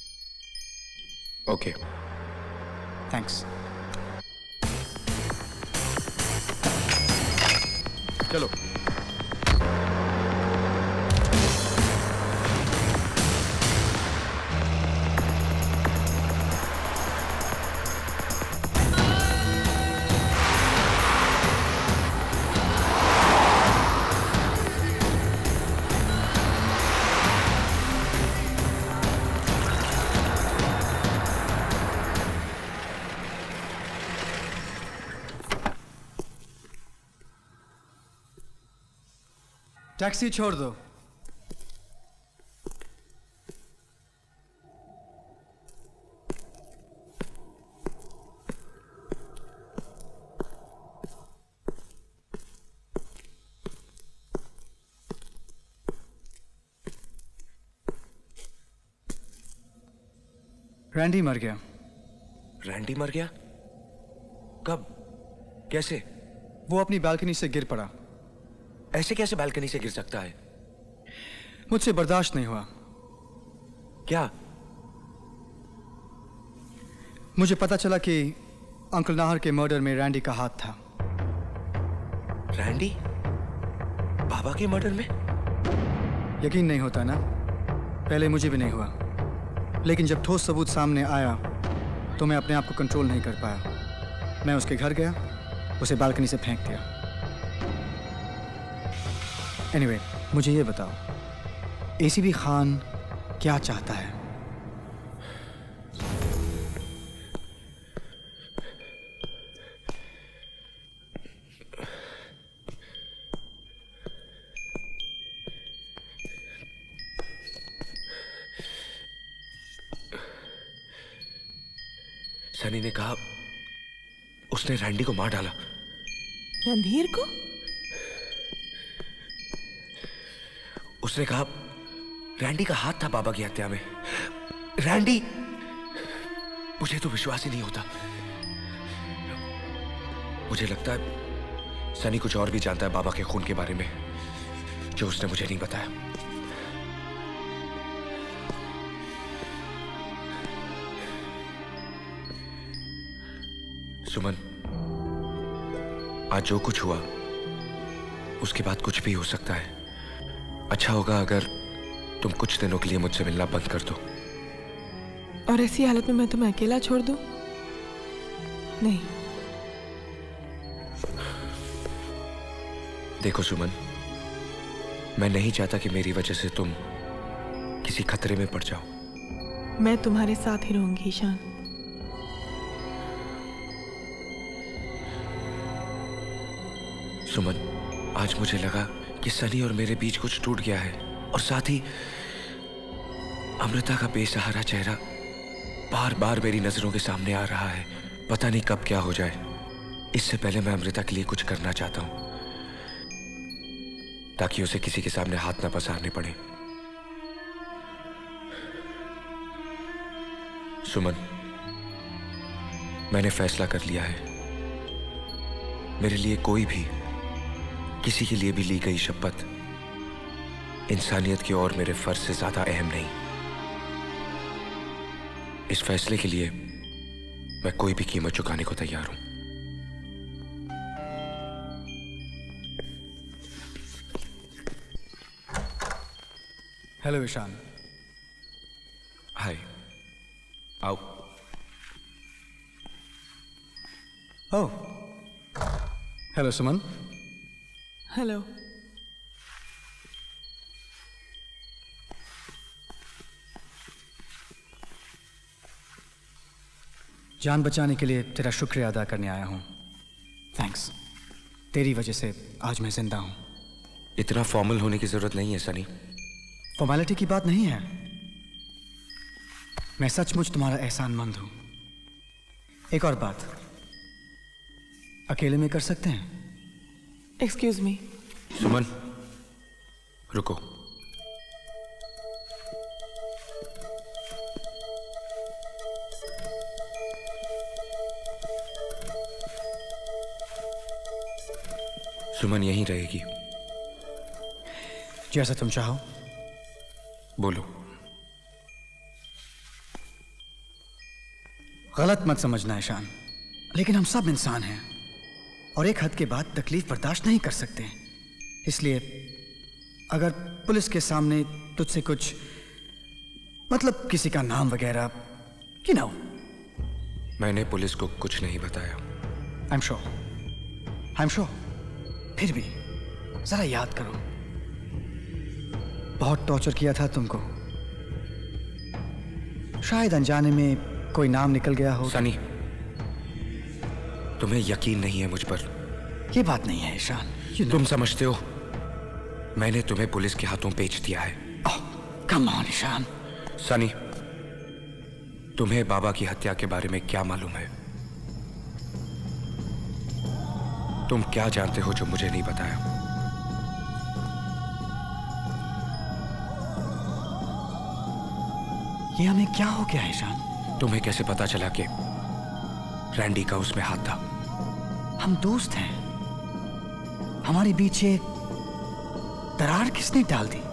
ओके। थैंक्स। चलो। टैक्सी छोड़ दो। रैंडी मर गया। रैंडी मर गया? कब? कैसे? वो अपनी बालकनी से गिर पड़ा। ऐसे कैसे बालकनी से गिर सकता है? मुझसे बर्दाश्त नहीं हुआ। क्या? मुझे पता चला कि अंकल नाहर के मर्डर में रैंडी का हाथ था। रैंडी? बाबा के मर्डर में? यकीन नहीं होता ना? पहले मुझे भी नहीं हुआ, लेकिन जब ठोस सबूत सामने आया तो मैं अपने आप को कंट्रोल नहीं कर पाया। मैं उसके घर गया, उसे बालकनी से फेंक दिया। एनीवे, मुझे ये बताओ, एसीबी खान क्या चाहता है? सनी ने कहा उसने रैंडी को मार डाला। रणधीर को? उसने कहा रैंडी का हाथ था बाबा की हत्या में। रैंडी! मुझे तो विश्वास ही नहीं होता। मुझे लगता है सनी कुछ और भी जानता है बाबा के खून के बारे में, जो उसने मुझे नहीं बताया। सुमन, आज जो कुछ हुआ उसके बाद कुछ भी हो सकता है। अच्छा होगा अगर तुम कुछ दिनों के लिए मुझसे मिलना बंद कर दो। और ऐसी हालत में मैं तुम्हें अकेला छोड़ दूं? नहीं। देखो सुमन, मैं नहीं चाहता कि मेरी वजह से तुम किसी खतरे में पड़ जाओ। मैं तुम्हारे साथ ही रहूंगी ईशान। सुमन, आज मुझे लगा कि सनी और मेरे बीच कुछ टूट गया है, और साथ ही अमृता का बेसहारा चेहरा बार बार मेरी नजरों के सामने आ रहा है। पता नहीं कब क्या हो जाए। इससे पहले मैं अमृता के लिए कुछ करना चाहता हूं, ताकि उसे किसी के सामने हाथ ना पसारने पड़े। सुमन, मैंने फैसला कर लिया है। मेरे लिए कोई भी, किसी के लिए भी ली गई शपथ इंसानियत की और मेरे फर्ज से ज्यादा अहम नहीं। इस फैसले के लिए मैं कोई भी कीमत चुकाने को तैयार हूं। हेलो ईशान। हाय, आओ। Oh, hello Suman. हेलो। जान बचाने के लिए तेरा शुक्रिया अदा करने आया हूं। थैंक्स। तेरी वजह से आज मैं जिंदा हूं। इतना फॉर्मल होने की जरूरत नहीं है सनी। फॉर्मेलिटी की बात नहीं है। मैं सचमुच तुम्हारा एहसानमंद हूं। एक और बात, अकेले में कर सकते हैं? Excuse me. सुमन, रुको। सुमन यहीं रहेगी। जैसा तुम चाहो। बोलो। गलत मत समझना ईशान, लेकिन हम सब इंसान हैं और एक हद के बाद तकलीफ बर्दाश्त नहीं कर सकते। इसलिए अगर पुलिस के सामने तुझसे कुछ, मतलब किसी का नाम वगैरह, you know। मैंने पुलिस को कुछ नहीं बताया। I'm sure। फिर भी जरा याद करो, बहुत टॉर्चर किया था तुमको। शायद अनजाने में कोई नाम निकल गया हो। सनी, तुम्हें यकीन नहीं है मुझ पर। ये बात नहीं है ईशान। तुम समझते हो मैंने तुम्हें पुलिस के हाथों बेच दिया है। Come on Ishan. सनी, तुम्हें बाबा की हत्या के बारे में क्या मालूम है? तुम क्या जानते हो जो मुझे नहीं बताया? ये हमें क्या हो गया ईशान? तुम्हें कैसे पता चला कि रैंडी का उसमें हाथ था? हम दोस्त हैं। हमारे बीच ये दरार किसने डाल दी?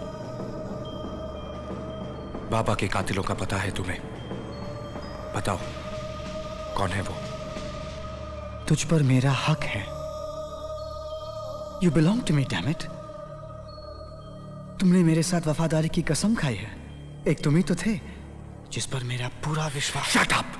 बाबा के कातिलों का पता है तुम्हें? बताओ कौन है वो? तुझ पर मेरा हक है। You belong to me, damn it. तुमने मेरे साथ वफादारी की कसम खाई है। एक तुम ही तो थे जिस पर मेरा पूरा विश्वास। Shut up!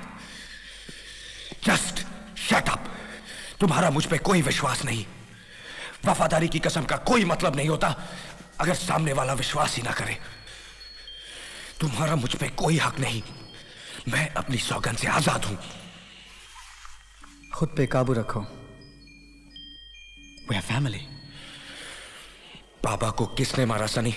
Just shut up! तुम्हारा मुझ पे कोई विश्वास नहीं। वफादारी की कसम का कोई मतलब नहीं होता अगर सामने वाला विश्वास ही ना करे। तुम्हारा मुझ पे कोई हक नहीं। मैं अपनी सौगंध से आजाद हूं। खुद पे काबू रखो। We are family। बाबा को किसने मारा सनी?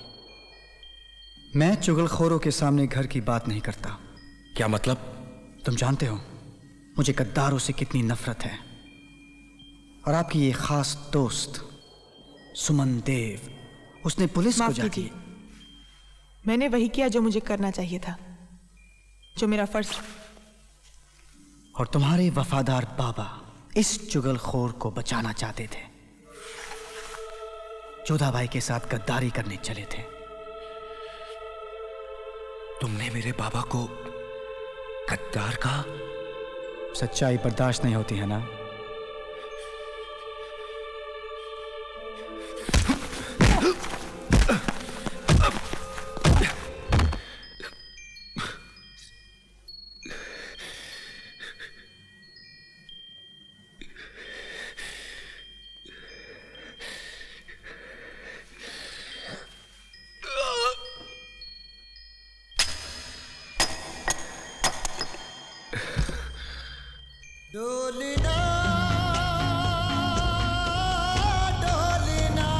मैं चुगलखोरों के सामने घर की बात नहीं करता। क्या मतलब? तुम जानते हो मुझे गद्दारों से कितनी नफरत है। और आपकी ये खास दोस्त सुमन देव, उसने पुलिस को जाके। मैंने वही किया जो मुझे करना चाहिए था, जो मेरा फर्ज। और तुम्हारे वफादार बाबा इस चुगलखोर को बचाना चाहते थे। जोधाबाई के साथ गद्दारी करने चले थे। तुमने मेरे बाबा को गद्दार कहा? सच्चाई बर्दाश्त नहीं होती है ना? डोलना डोलना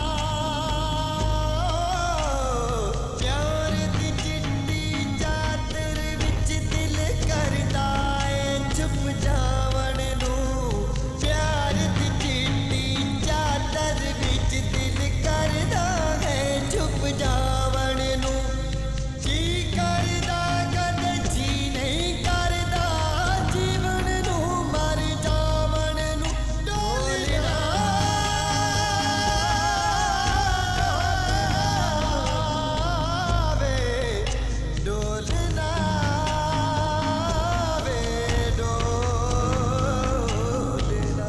प्यार दी चिट्टी चादर विच दिल करदा है छुप जावण नूं। प्यार दी चिट्टी चादर विच दिल करदा है छुप जावण नूं। जी करदा कदे जी नहीं करदा जीवन मर जावण नूं। डोलना वे डोलना वे डोलना।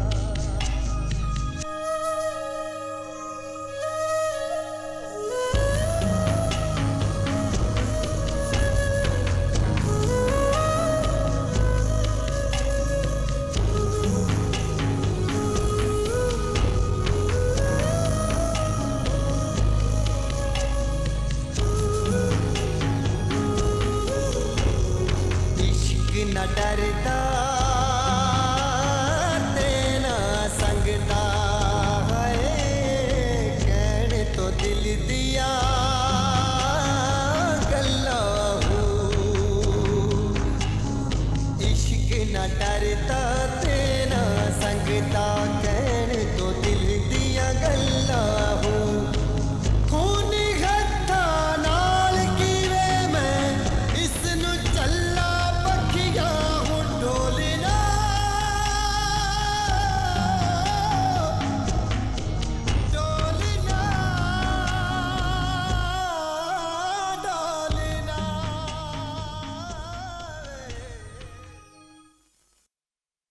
इश्क न डरदा ते ना संगदा है। कहने तो दिल दिया गल्लां हूं। इश्क न डरदा ते ना संगदा।